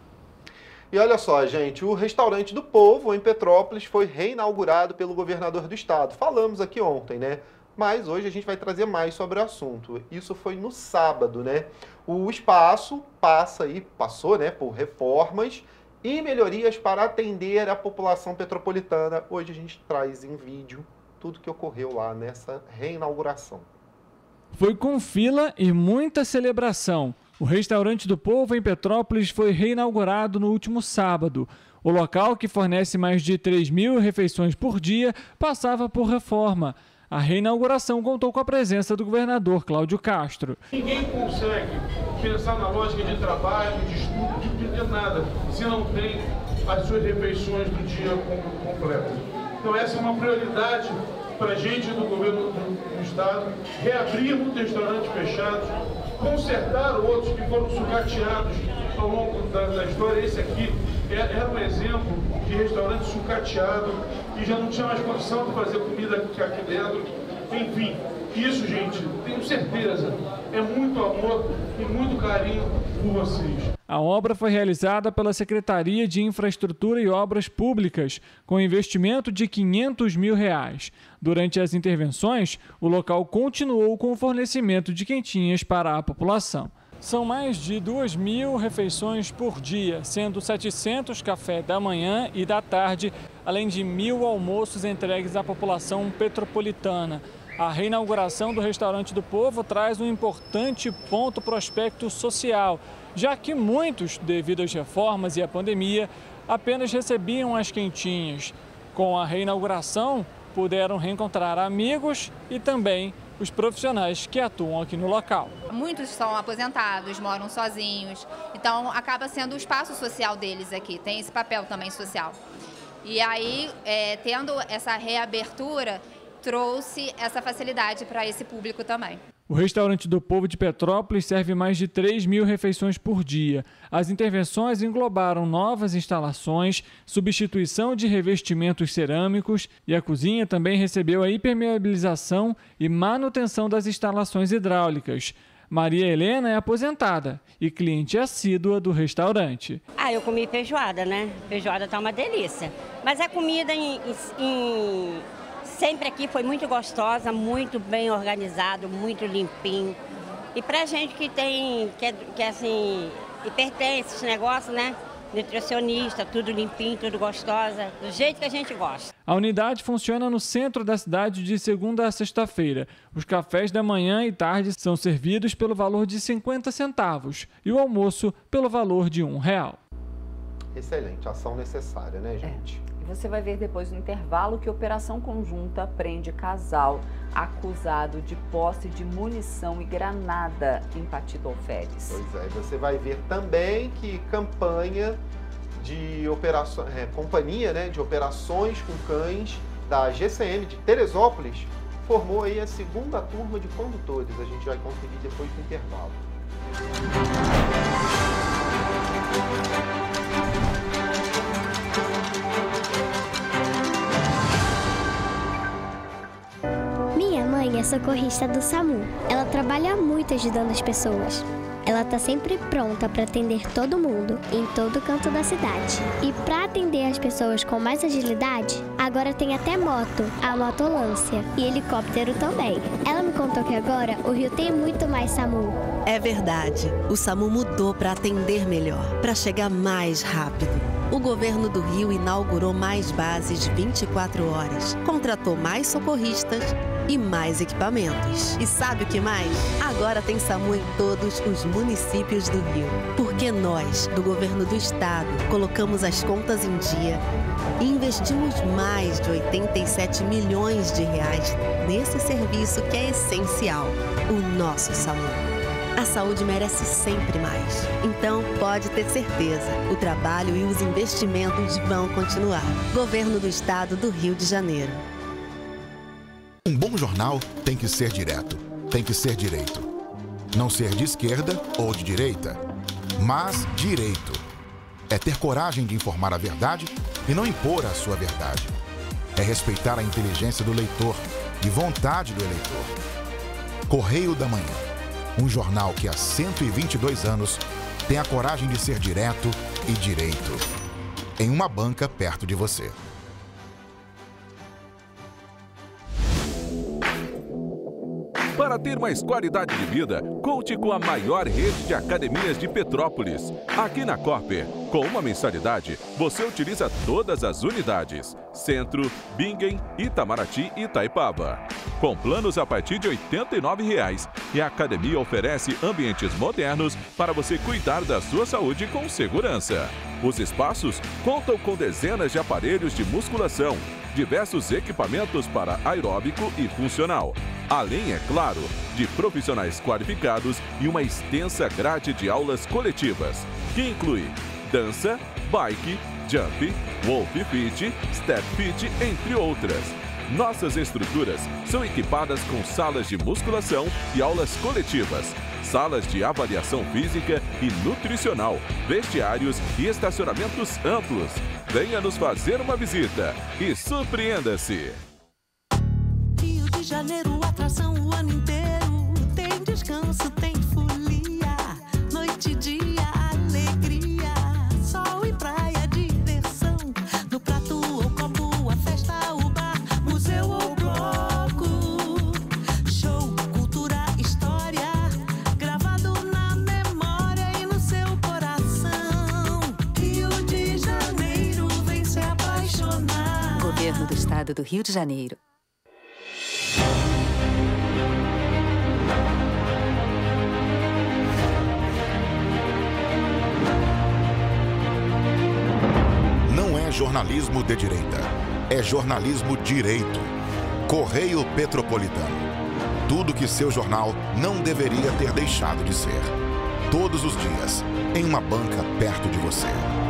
E olha só, gente, o Restaurante do Povo, em Petrópolis, foi reinaugurado pelo governador do estado. Falamos aqui ontem, né? Mas hoje a gente vai trazer mais sobre o assunto. Isso foi no sábado, né? O espaço passa aí, passou, né, por reformas e melhorias para atender a população petropolitana. Hoje a gente traz em vídeo tudo que ocorreu lá nessa reinauguração. Foi com fila e muita celebração. O Restaurante do Povo, em Petrópolis, foi reinaugurado no último sábado. O local, que fornece mais de três mil refeições por dia, passava por reforma. A reinauguração contou com a presença do governador Cláudio Castro. Ninguém consegue pensar na lógica de trabalho, de estudo, de entender nada, se não tem as suas refeições do dia completas. Então essa é uma prioridade para a gente do governo do, do estado, reabrir os restaurantes fechados, consertar outros que foram sucateados ao longo da, da história. Esse aqui era um exemplo de restaurante sucateado, que já não tinha mais condição de fazer comida aqui, aqui dentro. Enfim, isso, gente, tenho certeza, é muito amor e muito carinho por vocês. A obra foi realizada pela Secretaria de Infraestrutura e Obras Públicas, com investimento de quinhentos mil reais. Durante as intervenções, o local continuou com o fornecimento de quentinhas para a população. São mais de duas mil refeições por dia, sendo setecentos café da manhã e da tarde, além de mil almoços entregues à população petropolitana. A reinauguração do Restaurante do Povo traz um importante ponto para o aspecto social, já que muitos, devido às reformas e à pandemia, apenas recebiam as quentinhas. Com a reinauguração, puderam reencontrar amigos e também os profissionais que atuam aqui no local. Muitos são aposentados, moram sozinhos, então acaba sendo o espaço social deles aqui, tem esse papel também social. E aí, é, tendo essa reabertura, trouxe essa facilidade para esse público também. O Restaurante do Povo de Petrópolis serve mais de três mil refeições por dia. As intervenções englobaram novas instalações, substituição de revestimentos cerâmicos e a cozinha também recebeu a impermeabilização e manutenção das instalações hidráulicas. Maria Helena é aposentada e cliente assídua do restaurante. Ah, eu comi feijoada, né? Feijoada tá uma delícia. Mas a comida em... em... sempre aqui foi muito gostosa, muito bem organizado, muito limpinho. E pra gente que tem, que é, que é assim, e pertence esse negócio, né? Nutricionista, tudo limpinho, tudo gostosa, do jeito que a gente gosta. A unidade funciona no centro da cidade de segunda a sexta-feira. Os cafés da manhã e tarde são servidos pelo valor de cinquenta centavos e o almoço pelo valor de um real. Excelente, ação necessária, né, gente? É. E você vai ver depois no intervalo que operação conjunta prende casal acusado de posse de munição e granada em Patito Alferes. Pois é, você vai ver também que campanha de operações, é, companhia né, de operações com cães da G C M de Teresópolis formou aí a segunda turma de condutores. A gente vai conferir depois do intervalo. Minha mãe é socorrista do SAMU. Ela trabalha muito ajudando as pessoas. Ela tá sempre pronta para atender todo mundo, em todo canto da cidade. E para atender as pessoas com mais agilidade, agora tem até moto, a motolância, e helicóptero também. Ela me contou que agora o Rio tem muito mais SAMU. É verdade, o SAMU mudou para atender melhor, para chegar mais rápido. O governo do Rio inaugurou mais bases vinte e quatro horas, contratou mais socorristas e mais equipamentos. E sabe o que mais? Agora tem SAMU em todos os municípios do Rio. Porque nós, do governo do estado, colocamos as contas em dia e investimos mais de oitenta e sete milhões de reais nesse serviço que é essencial, o nosso SAMU. A saúde merece sempre mais. Então, pode ter certeza, o trabalho e os investimentos vão continuar. Governo do Estado do Rio de Janeiro. Um bom jornal tem que ser direto, tem que ser direito. Não ser de esquerda ou de direita, mas direito. É ter coragem de informar a verdade e não impor a sua verdade. É respeitar a inteligência do leitor e vontade do eleitor. Correio da Manhã. Um jornal que há cento e vinte e dois anos tem a coragem de ser direto e direito. Em uma banca perto de você. Para ter mais qualidade de vida, conte com a maior rede de academias de Petrópolis. Aqui na Copper, com uma mensalidade, você utiliza todas as unidades. Centro, Bingen, Itamaraty e Itaipava. Com planos a partir de oitenta e nove reais. E a academia oferece ambientes modernos para você cuidar da sua saúde com segurança. Os espaços contam com dezenas de aparelhos de musculação, diversos equipamentos para aeróbico e funcional. Além, é claro, de profissionais qualificados e uma extensa grade de aulas coletivas, que inclui dança, bike, jump, wolf fit, step fit, entre outras. Nossas estruturas são equipadas com salas de musculação e aulas coletivas, salas de avaliação física e nutricional, vestiários e estacionamentos amplos. Venha nos fazer uma visita e surpreenda-se! Rio de Janeiro, atração o ano inteiro. Tem descanso, tem folia, noite e dia, alegria, sol e praia, diversão. No prato ou copo, a festa, o bar, museu ou bloco. Show, cultura, história, gravado na memória e no seu coração. Rio de Janeiro, vem se apaixonar. Governo do Estado do Rio de Janeiro. Não é jornalismo de direita, é jornalismo direito. Correio Petropolitano. Tudo que seu jornal não deveria ter deixado de ser. Todos os dias, em uma banca perto de você.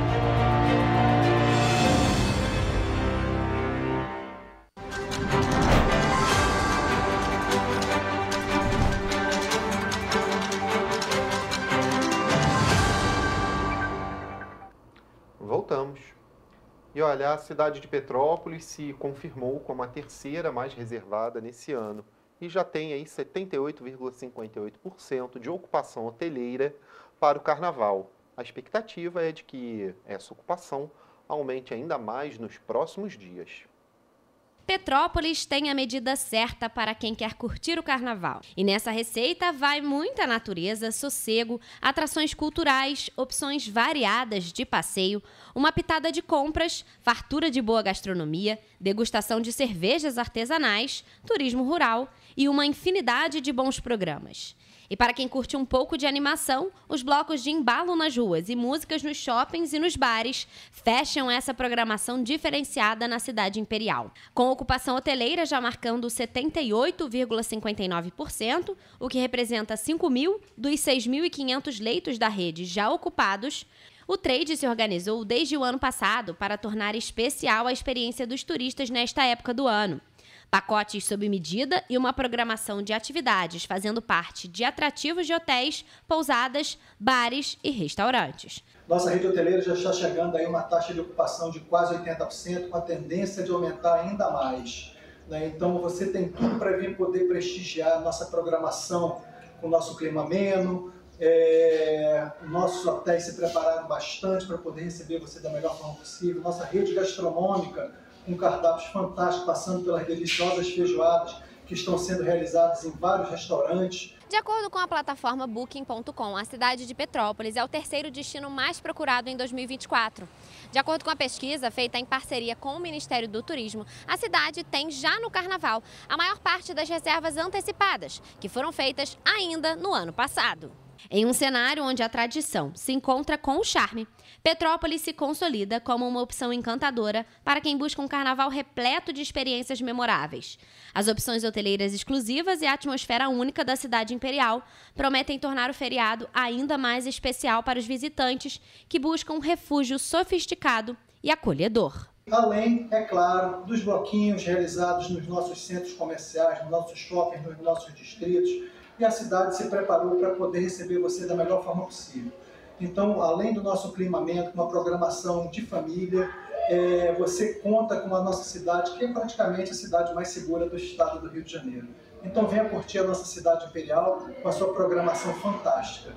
Voltamos. E olha, a cidade de Petrópolis se confirmou como a terceira mais reservada nesse ano e já tem aí setenta e oito vírgula cinquenta e oito por cento de ocupação hoteleira para o carnaval. A expectativa é de que essa ocupação aumente ainda mais nos próximos dias. Petrópolis tem a medida certa para quem quer curtir o carnaval. E nessa receita vai muita natureza, sossego, atrações culturais, opções variadas de passeio, uma pitada de compras, fartura de boa gastronomia, degustação de cervejas artesanais, turismo rural e uma infinidade de bons programas. E para quem curte um pouco de animação, os blocos de embalo nas ruas e músicas nos shoppings e nos bares fecham essa programação diferenciada na cidade imperial. Com a ocupação hoteleira já marcando setenta e oito vírgula cinquenta e nove por cento, o que representa cinco mil dos seis mil e quinhentos leitos da rede já ocupados, o trade se organizou desde o ano passado para tornar especial a experiência dos turistas nesta época do ano. Pacotes sob medida e uma programação de atividades fazendo parte de atrativos de hotéis, pousadas, bares e restaurantes. Nossa rede hoteleira já está chegando aí uma taxa de ocupação de quase oitenta por cento, com a tendência de aumentar ainda mais. Então você tem tudo para vir poder prestigiar a nossa programação com o nosso clima ameno. É, nossos hotéis se prepararam bastante para poder receber você da melhor forma possível. Nossa rede gastronômica, com cardápios fantásticos, passando pelas deliciosas feijoadas que estão sendo realizadas em vários restaurantes. De acordo com a plataforma Booking ponto com, a cidade de Petrópolis é o terceiro destino mais procurado em dois mil e vinte e quatro. De acordo com a pesquisa feita em parceria com o Ministério do Turismo, a cidade tem já no Carnaval a maior parte das reservas antecipadas, que foram feitas ainda no ano passado. Em um cenário onde a tradição se encontra com o charme, Petrópolis se consolida como uma opção encantadora para quem busca um carnaval repleto de experiências memoráveis. As opções hoteleiras exclusivas e a atmosfera única da cidade imperial prometem tornar o feriado ainda mais especial para os visitantes que buscam um refúgio sofisticado e acolhedor. Além, é claro, dos bloquinhos realizados nos nossos centros comerciais, nos nossos shoppings, nos nossos distritos, e a cidade se preparou para poder receber você da melhor forma possível. Então, além do nosso climamento, uma programação de família, é, você conta com a nossa cidade, que é praticamente a cidade mais segura do estado do Rio de Janeiro. Então, venha curtir a nossa cidade imperial com a sua programação fantástica.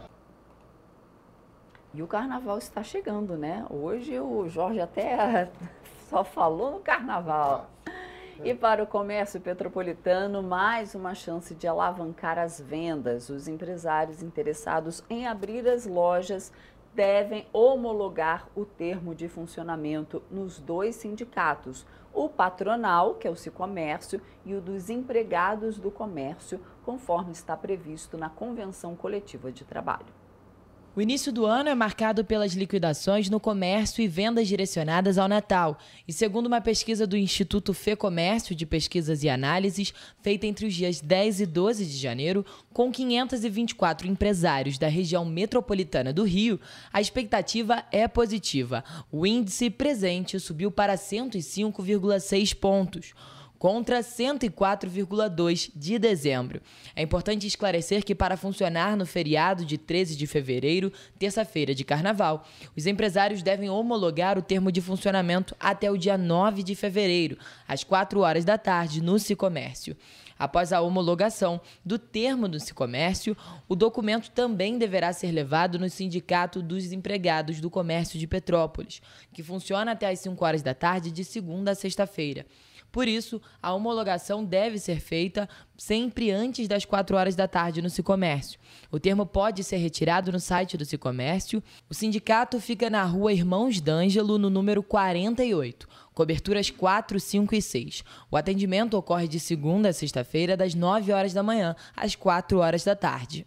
E o carnaval está chegando, né? Hoje o Jorge até só falou no carnaval. E para o comércio petropolitano, mais uma chance de alavancar as vendas. Os empresários interessados em abrir as lojas devem homologar o termo de funcionamento nos dois sindicatos, o patronal, que é o Sicomércio, e o dos empregados do comércio, conforme está previsto na Convenção Coletiva de Trabalho. O início do ano é marcado pelas liquidações no comércio e vendas direcionadas ao Natal. E segundo uma pesquisa do Instituto Fecomércio de Pesquisas e Análises, feita entre os dias dez e doze de janeiro, com quinhentos e vinte e quatro empresários da região metropolitana do Rio, a expectativa é positiva. O índice presente subiu para cento e cinco vírgula seis pontos. Contra cento e quatro vírgula dois de dezembro. É importante esclarecer que para funcionar no feriado de treze de fevereiro, terça-feira de carnaval, os empresários devem homologar o termo de funcionamento até o dia nove de fevereiro, às quatro horas da tarde, no Sicomércio. Após a homologação do termo do Sicomércio, o documento também deverá ser levado no Sindicato dos Empregados do Comércio de Petrópolis, que funciona até às cinco horas da tarde, de segunda a sexta-feira. Por isso, a homologação deve ser feita sempre antes das quatro horas da tarde no Sicomércio. O termo pode ser retirado no site do Sicomércio. O sindicato fica na rua Irmãos D'Ângelo, no número quarenta e oito, coberturas quatro, cinco e seis. O atendimento ocorre de segunda a sexta-feira, das nove horas da manhã às quatro horas da tarde.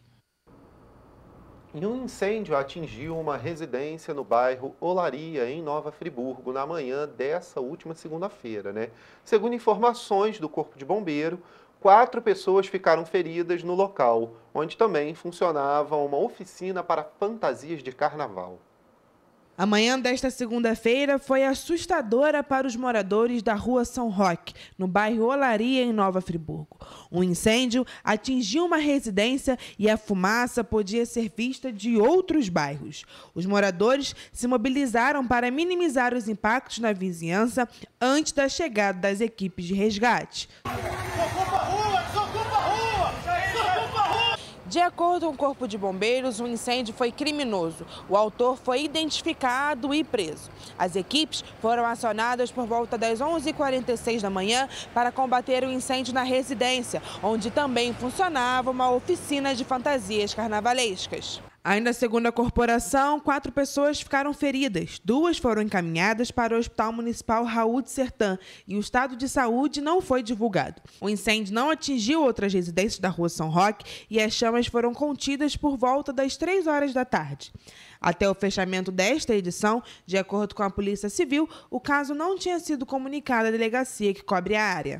E um incêndio atingiu uma residência no bairro Olaria, em Nova Friburgo, na manhã dessa última segunda-feira, né? Segundo informações do Corpo de Bombeiro, quatro pessoas ficaram feridas no local, onde também funcionava uma oficina para fantasias de carnaval. A manhã desta segunda-feira foi assustadora para os moradores da Rua São Roque, no bairro Olaria, em Nova Friburgo. Um incêndio atingiu uma residência e a fumaça podia ser vista de outros bairros. Os moradores se mobilizaram para minimizar os impactos na vizinhança antes da chegada das equipes de resgate. De acordo com o Corpo de Bombeiros, o incêndio foi criminoso. O autor foi identificado e preso. As equipes foram acionadas por volta das onze e quarenta e seis da manhã para combater o incêndio na residência, onde também funcionava uma oficina de fantasias carnavalescas. Ainda segundo a corporação, quatro pessoas ficaram feridas. Duas foram encaminhadas para o Hospital Municipal Raul de Sertã e o estado de saúde não foi divulgado. O incêndio não atingiu outras residências da Rua São Roque e as chamas foram contidas por volta das três horas da tarde. Até o fechamento desta edição, de acordo com a Polícia Civil, o caso não tinha sido comunicado à delegacia que cobre a área.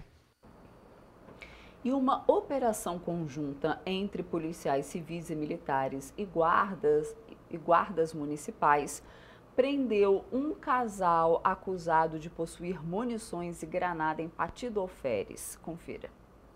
E uma operação conjunta entre policiais civis e militares e guardas, e guardas municipais prendeu um casal acusado de possuir munições e granada em Partido Alferes. Confira.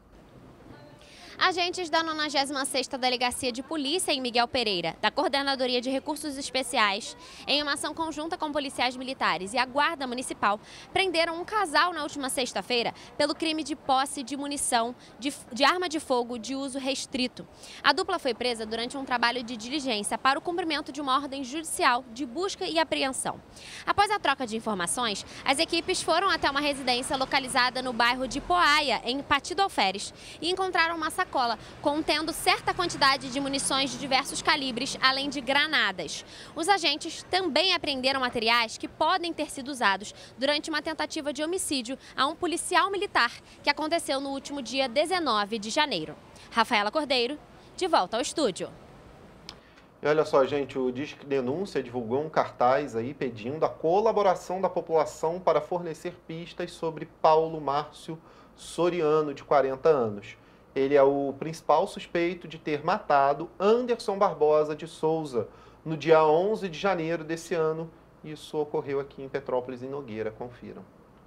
Agentes da nonagésima sexta Delegacia de Polícia em Miguel Pereira, da Coordenadoria de Recursos Especiais, em uma ação conjunta com policiais militares e a Guarda Municipal, prenderam um casal na última sexta-feira pelo crime de posse de munição de, de arma de fogo de uso restrito. A dupla foi presa durante um trabalho de diligência para o cumprimento de uma ordem judicial de busca e apreensão. Após a troca de informações, as equipes foram até uma residência localizada no bairro de Poaia, em Partido Alferes, e encontraram uma sacola contendo certa quantidade de munições de diversos calibres, além de granadas. Os agentes também apreenderam materiais que podem ter sido usados durante uma tentativa de homicídio a um policial militar que aconteceu no último dia dezenove de janeiro. Rafaela Cordeiro, de volta ao estúdio. E olha só, gente, o Disque Denúncia divulgou um cartaz aí pedindo a colaboração da população para fornecer pistas sobre Paulo Márcio Soriano, de quarenta anos. Ele é o principal suspeito de ter matado Anderson Barbosa de Souza no dia onze de janeiro desse ano. Isso ocorreu aqui em Petrópolis, em Nogueira. Confiram.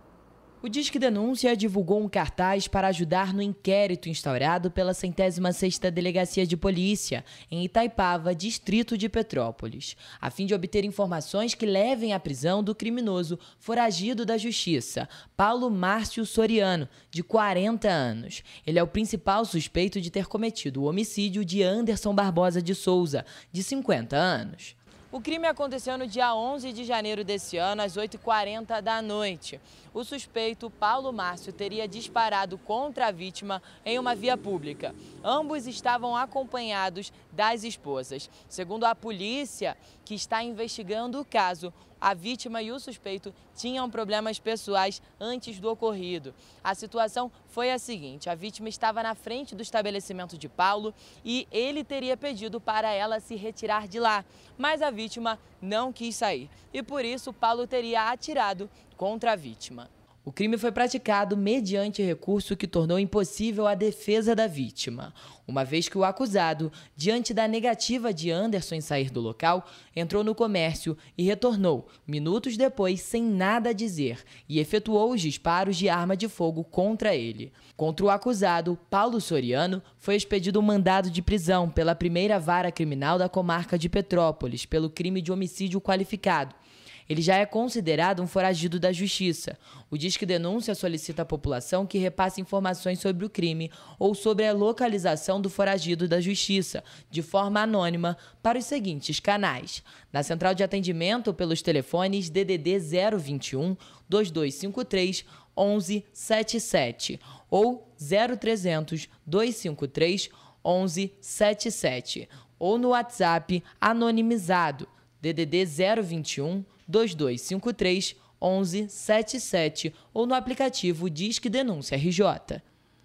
O Disque Denúncia divulgou um cartaz para ajudar no inquérito instaurado pela centésima sexta Delegacia de Polícia, em Itaipava, distrito de Petrópolis, a fim de obter informações que levem à prisão do criminoso foragido da Justiça, Paulo Márcio Soriano, de quarenta anos. Ele é o principal suspeito de ter cometido o homicídio de Anderson Barbosa de Souza, de cinquenta anos. O crime aconteceu no dia onze de janeiro desse ano, às oito e quarenta da noite. O suspeito, Paulo Márcio, teria disparado contra a vítima em uma via pública. Ambos estavam acompanhados das esposas. Segundo a polícia, que está investigando o caso, a vítima e o suspeito tinham problemas pessoais antes do ocorrido. A situação foi a seguinte: a vítima estava na frente do estabelecimento de Paulo e ele teria pedido para ela se retirar de lá, mas a vítima não quis sair e por isso Paulo teria atirado contra a vítima. O crime foi praticado mediante recurso que tornou impossível a defesa da vítima, uma vez que o acusado, diante da negativa de Anderson em sair do local, entrou no comércio e retornou, minutos depois, sem nada a dizer, e efetuou os disparos de arma de fogo contra ele. Contra o acusado, Paulo Soriano, foi expedido um mandado de prisão pela primeira vara criminal da comarca de Petrópolis, pelo crime de homicídio qualificado. Ele já é considerado um foragido da Justiça. O Disque Denúncia solicita à população que repasse informações sobre o crime ou sobre a localização do foragido da Justiça, de forma anônima, para os seguintes canais. Na central de atendimento pelos telefones D D D zero vinte e um, dois dois cinco três, onze setenta e sete ou zero trezentos, dois cinco três, onze setenta e sete ou no WhatsApp anonimizado D D D zero vinte e um, dois dois cinco três, onze setenta e sete ou no aplicativo Disque Denúncia R J.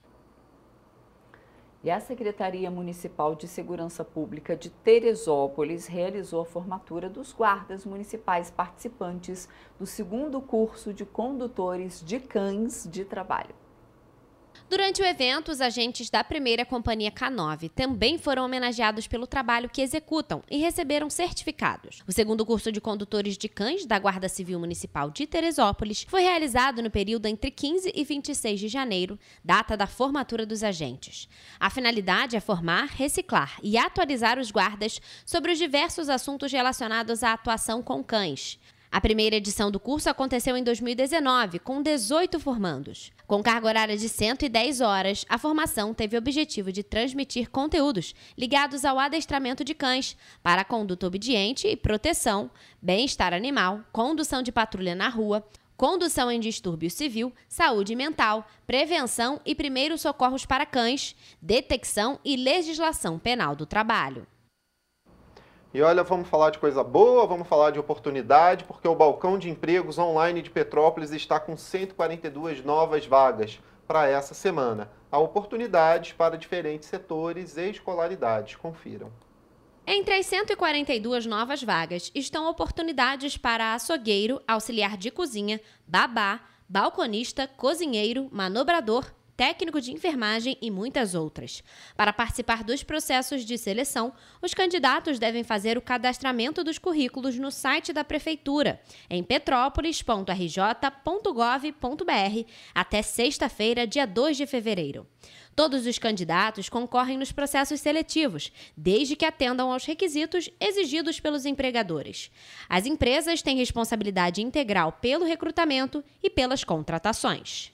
E a Secretaria Municipal de Segurança Pública de Teresópolis realizou a formatura dos guardas municipais participantes do segundo curso de condutores de cães de trabalho. Durante o evento, os agentes da primeira companhia K nove também foram homenageados pelo trabalho que executam e receberam certificados. O segundo curso de condutores de cães da Guarda Civil Municipal de Teresópolis foi realizado no período entre quinze e vinte e seis de janeiro, data da formatura dos agentes. A finalidade é formar, reciclar e atualizar os guardas sobre os diversos assuntos relacionados à atuação com cães. A primeira edição do curso aconteceu em dois mil e dezenove, com dezoito formandos. Com carga horária de cento e dez horas, a formação teve o objetivo de transmitir conteúdos ligados ao adestramento de cães para a conduta obediente e proteção, bem-estar animal, condução de patrulha na rua, condução em distúrbio civil, saúde mental, prevenção e primeiros socorros para cães, detecção e legislação penal do trabalho. E olha, vamos falar de coisa boa, vamos falar de oportunidade, porque o Balcão de Empregos Online de Petrópolis está com cento e quarenta e duas novas vagas para essa semana. Há oportunidades para diferentes setores e escolaridades. Confiram. Entre as cento e quarenta e duas novas vagas estão oportunidades para açougueiro, auxiliar de cozinha, babá, balconista, cozinheiro, manobrador, técnico de enfermagem e muitas outras. Para participar dos processos de seleção, os candidatos devem fazer o cadastramento dos currículos no site da Prefeitura, em petrópolis ponto r j ponto gov ponto b r, até sexta-feira, dia dois de fevereiro. Todos os candidatos concorrem nos processos seletivos, desde que atendam aos requisitos exigidos pelos empregadores. As empresas têm responsabilidade integral pelo recrutamento e pelas contratações.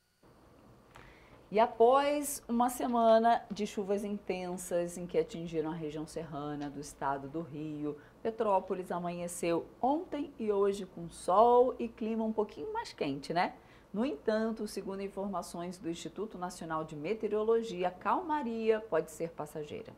E após uma semana de chuvas intensas em que atingiram a região serrana do estado do Rio, Petrópolis amanheceu ontem e hoje com sol e clima um pouquinho mais quente, né? No entanto, segundo informações do Instituto Nacional de Meteorologia, a calmaria pode ser passageira.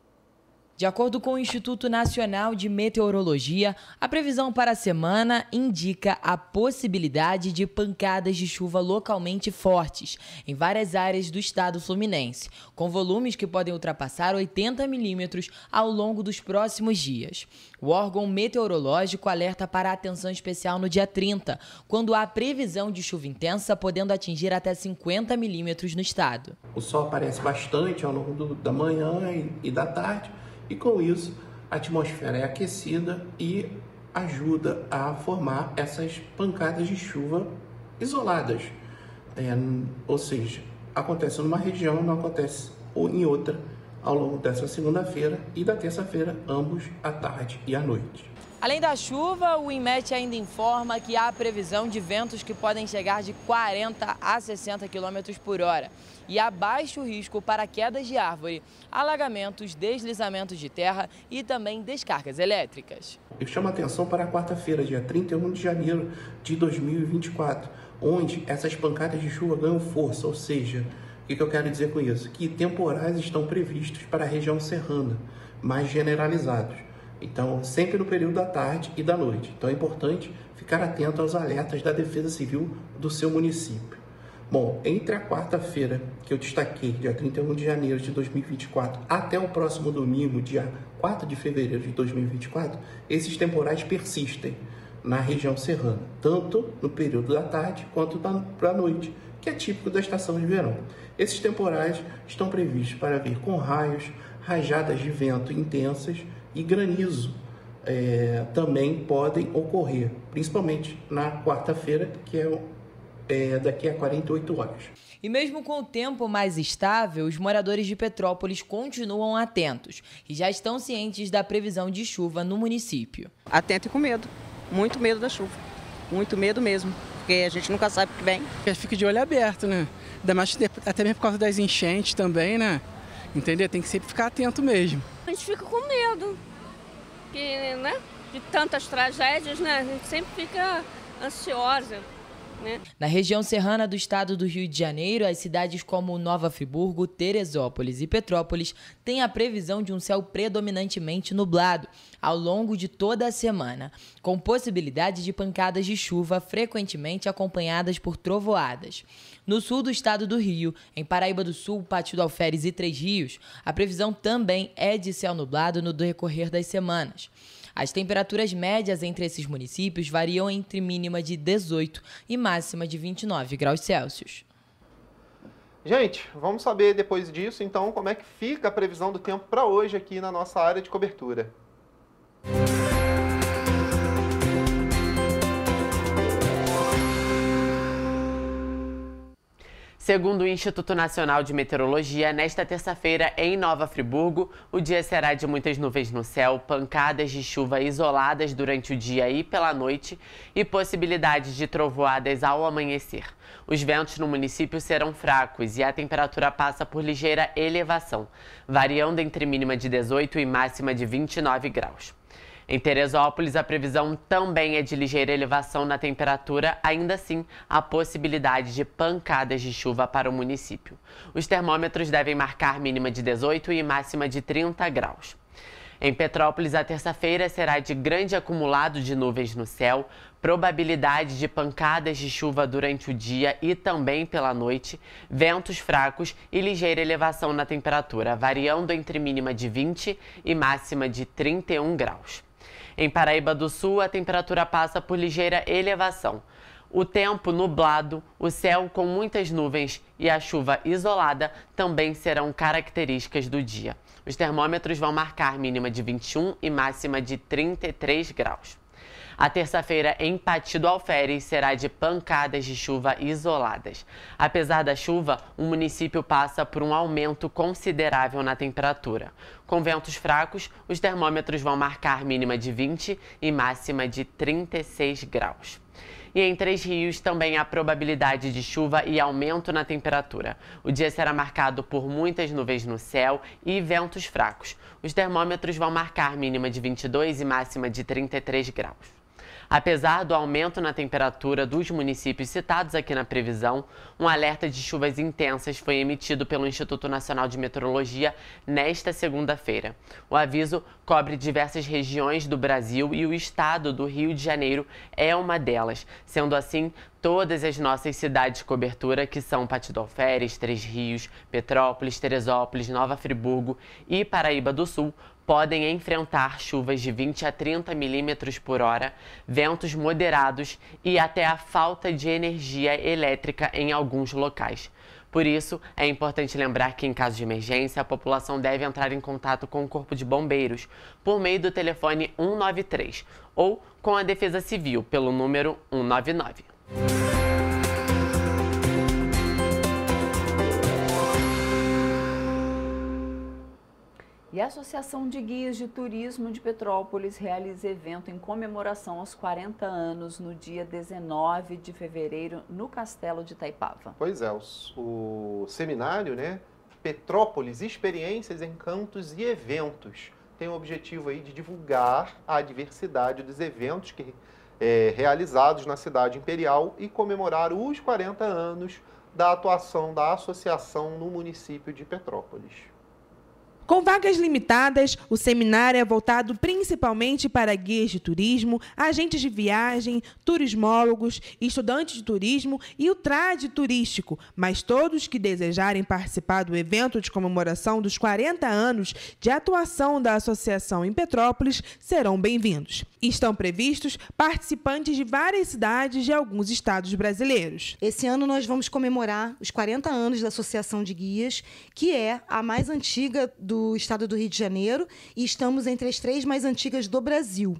De acordo com o Instituto Nacional de Meteorologia, a previsão para a semana indica a possibilidade de pancadas de chuva localmente fortes em várias áreas do estado fluminense, com volumes que podem ultrapassar oitenta milímetros ao longo dos próximos dias. O órgão meteorológico alerta para a atenção especial no dia trinta, quando há previsão de chuva intensa, podendo atingir até cinquenta milímetros no estado. O sol aparece bastante ao longo do, da manhã e, e da tarde, e com isso a atmosfera é aquecida e ajuda a formar essas pancadas de chuva isoladas. É, ou seja, acontece numa região, não acontece em outra ao longo dessa segunda-feira e da terça-feira, ambos à tarde e à noite. Além da chuva, o INMET ainda informa que há previsão de ventos que podem chegar de quarenta a sessenta quilômetros por hora e há baixo risco para quedas de árvore, alagamentos, deslizamentos de terra e também descargas elétricas. Eu chamo a atenção para a quarta-feira, dia trinta e um de janeiro de dois mil e vinte e quatro, onde essas pancadas de chuva ganham força, ou seja, o que eu quero dizer com isso? Que temporais estão previstos para a região serrana, mais generalizados. Então, sempre no período da tarde e da noite. Então, é importante ficar atento aos alertas da Defesa Civil do seu município. Bom, entre a quarta-feira, que eu destaquei, dia trinta e um de janeiro de dois mil e vinte e quatro, até o próximo domingo, dia quatro de fevereiro de dois mil e vinte e quatro, esses temporais persistem na região serrana, tanto no período da tarde quanto da noite, que é típico da estação de verão. Esses temporais estão previstos para vir com raios, rajadas de vento intensas e granizo é, também podem ocorrer, principalmente na quarta-feira, que é, é daqui a quarenta e oito horas. E mesmo com o tempo mais estável, os moradores de Petrópolis continuam atentos e já estão cientes da previsão de chuva no município. Atento e com medo, muito medo da chuva, muito medo mesmo, porque a gente nunca sabe o que vem. Fica de olho aberto, né? Ainda mais até mesmo por causa das enchentes também, né? Entendeu? Tem que sempre ficar atento mesmo. A gente fica com medo, que, né, de tantas tragédias, né, a gente sempre fica ansiosa, né? Na região serrana do estado do Rio de Janeiro, as cidades como Nova Friburgo, Teresópolis e Petrópolis têm a previsão de um céu predominantemente nublado ao longo de toda a semana, com possibilidade de pancadas de chuva frequentemente acompanhadas por trovoadas. No sul do estado do Rio, em Paraíba do Sul, Pátio do Alferes e Três Rios, a previsão também é de céu nublado no decorrer das semanas. As temperaturas médias entre esses municípios variam entre mínima de dezoito e máxima de vinte e nove graus Celsius. Gente, vamos saber depois disso, então, como é que fica a previsão do tempo para hoje aqui na nossa área de cobertura. Segundo o Instituto Nacional de Meteorologia, nesta terça-feira, em Nova Friburgo, o dia será de muitas nuvens no céu, pancadas de chuva isoladas durante o dia e pela noite e possibilidade de trovoadas ao amanhecer. Os ventos no município serão fracos e a temperatura passa por ligeira elevação, variando entre mínima de dezoito e máxima de vinte e nove graus. Em Teresópolis, a previsão também é de ligeira elevação na temperatura, ainda assim, há possibilidade de pancadas de chuva para o município. Os termômetros devem marcar mínima de dezoito e máxima de trinta graus. Em Petrópolis, a terça-feira será de grande acumulado de nuvens no céu, probabilidade de pancadas de chuva durante o dia e também pela noite, ventos fracos e ligeira elevação na temperatura, variando entre mínima de vinte e máxima de trinta e um graus. Em Paraíba do Sul, a temperatura passa por ligeira elevação. O tempo nublado, o céu com muitas nuvens e a chuva isolada também serão características do dia. Os termômetros vão marcar mínima de vinte e um e máxima de trinta e três graus. A terça-feira em Pati do Alferes será de pancadas de chuva isoladas. Apesar da chuva, o município passa por um aumento considerável na temperatura. Com ventos fracos, os termômetros vão marcar mínima de vinte e máxima de trinta e seis graus. E em Três Rios também há probabilidade de chuva e aumento na temperatura. O dia será marcado por muitas nuvens no céu e ventos fracos. Os termômetros vão marcar mínima de vinte e dois e máxima de trinta e três graus. Apesar do aumento na temperatura dos municípios citados aqui na previsão, um alerta de chuvas intensas foi emitido pelo Instituto Nacional de Meteorologia nesta segunda-feira. O aviso cobre diversas regiões do Brasil e o estado do Rio de Janeiro é uma delas. Sendo assim, todas as nossas cidades de cobertura, que são Pati do Alferes, Três Rios, Petrópolis, Teresópolis, Nova Friburgo e Paraíba do Sul, podem enfrentar chuvas de vinte a trinta milímetros por hora, ventos moderados e até a falta de energia elétrica em alguns locais. Por isso, é importante lembrar que, em caso de emergência, a população deve entrar em contato com o Corpo de Bombeiros por meio do telefone cento e noventa e três ou com a Defesa Civil pelo número cento e noventa e nove. E a Associação de Guias de Turismo de Petrópolis realiza evento em comemoração aos quarenta anos no dia dezenove de fevereiro no Castelo de Itaipava. Pois é, o, o seminário, né? Petrópolis, Experiências, Encantos e Eventos, tem o objetivo aí de divulgar a diversidade dos eventos que, é, realizados na cidade imperial e comemorar os quarenta anos da atuação da associação no município de Petrópolis. Com vagas limitadas, o seminário é voltado principalmente para guias de turismo, agentes de viagem, turismólogos, estudantes de turismo e o trade turístico, mas todos que desejarem participar do evento de comemoração dos quarenta anos de atuação da associação em Petrópolis serão bem-vindos. Estão previstos participantes de várias cidades de alguns estados brasileiros. Esse ano nós vamos comemorar os quarenta anos da Associação de Guias, que é a mais antiga do estado do Rio de Janeiro, e estamos entre as três mais antigas do Brasil.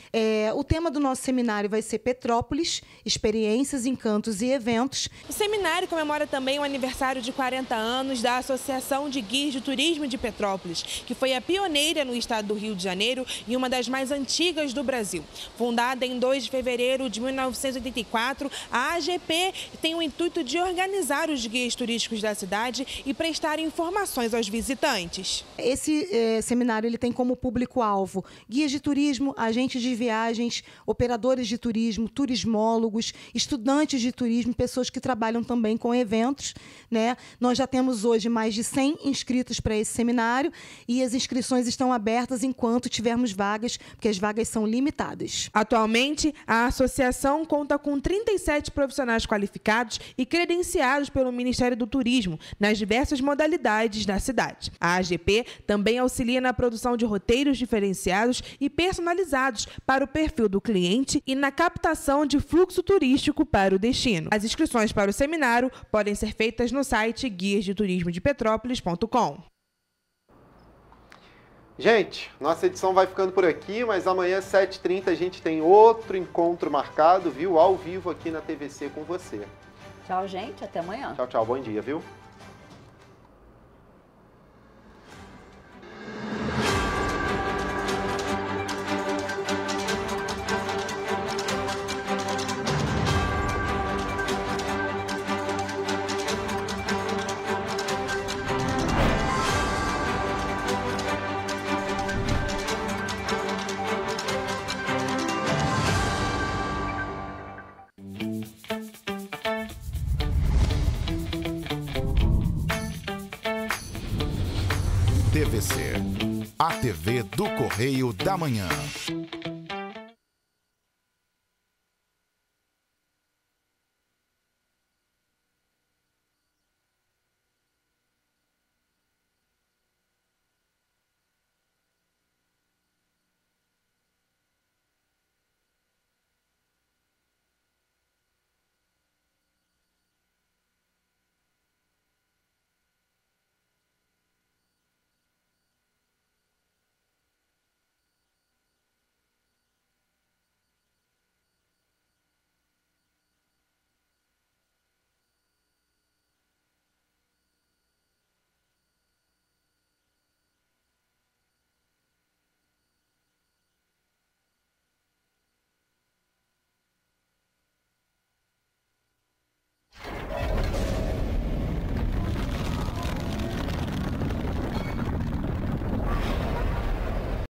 É, o tema do nosso seminário vai ser Petrópolis, Experiências, Encantos e Eventos. O seminário comemora também o aniversário de quarenta anos da Associação de Guias de Turismo de Petrópolis, que foi a pioneira no estado do Rio de Janeiro e uma das mais antigas do Brasil. Fundada em dois de fevereiro de mil novecentos e oitenta e quatro, a A G P tem o intuito de organizar os guias turísticos da cidade e prestar informações aos visitantes. Esse eh, seminário ele tem como público-alvo guias de turismo, agentes de viagens, operadores de turismo, turismólogos, estudantes de turismo, pessoas que trabalham também com eventos, né? Nós já temos hoje mais de cem inscritos para esse seminário e as inscrições estão abertas enquanto tivermos vagas, porque as vagas são limitadas. Atualmente, a associação conta com trinta e sete profissionais qualificados e credenciados pelo Ministério do Turismo nas diversas modalidades da cidade. A A G P também auxilia na produção de roteiros diferenciados e personalizados para o perfil do cliente e na captação de fluxo turístico para o destino. As inscrições para o seminário podem ser feitas no site guias de turismo de petrópolis ponto com. Gente, nossa edição vai ficando por aqui, mas amanhã às sete e trinta a gente tem outro encontro marcado, viu? Ao vivo aqui na T V C com você. Tchau, gente. Até amanhã. Tchau, tchau. Bom dia, viu? T V C, a T V do Correio da Manhã.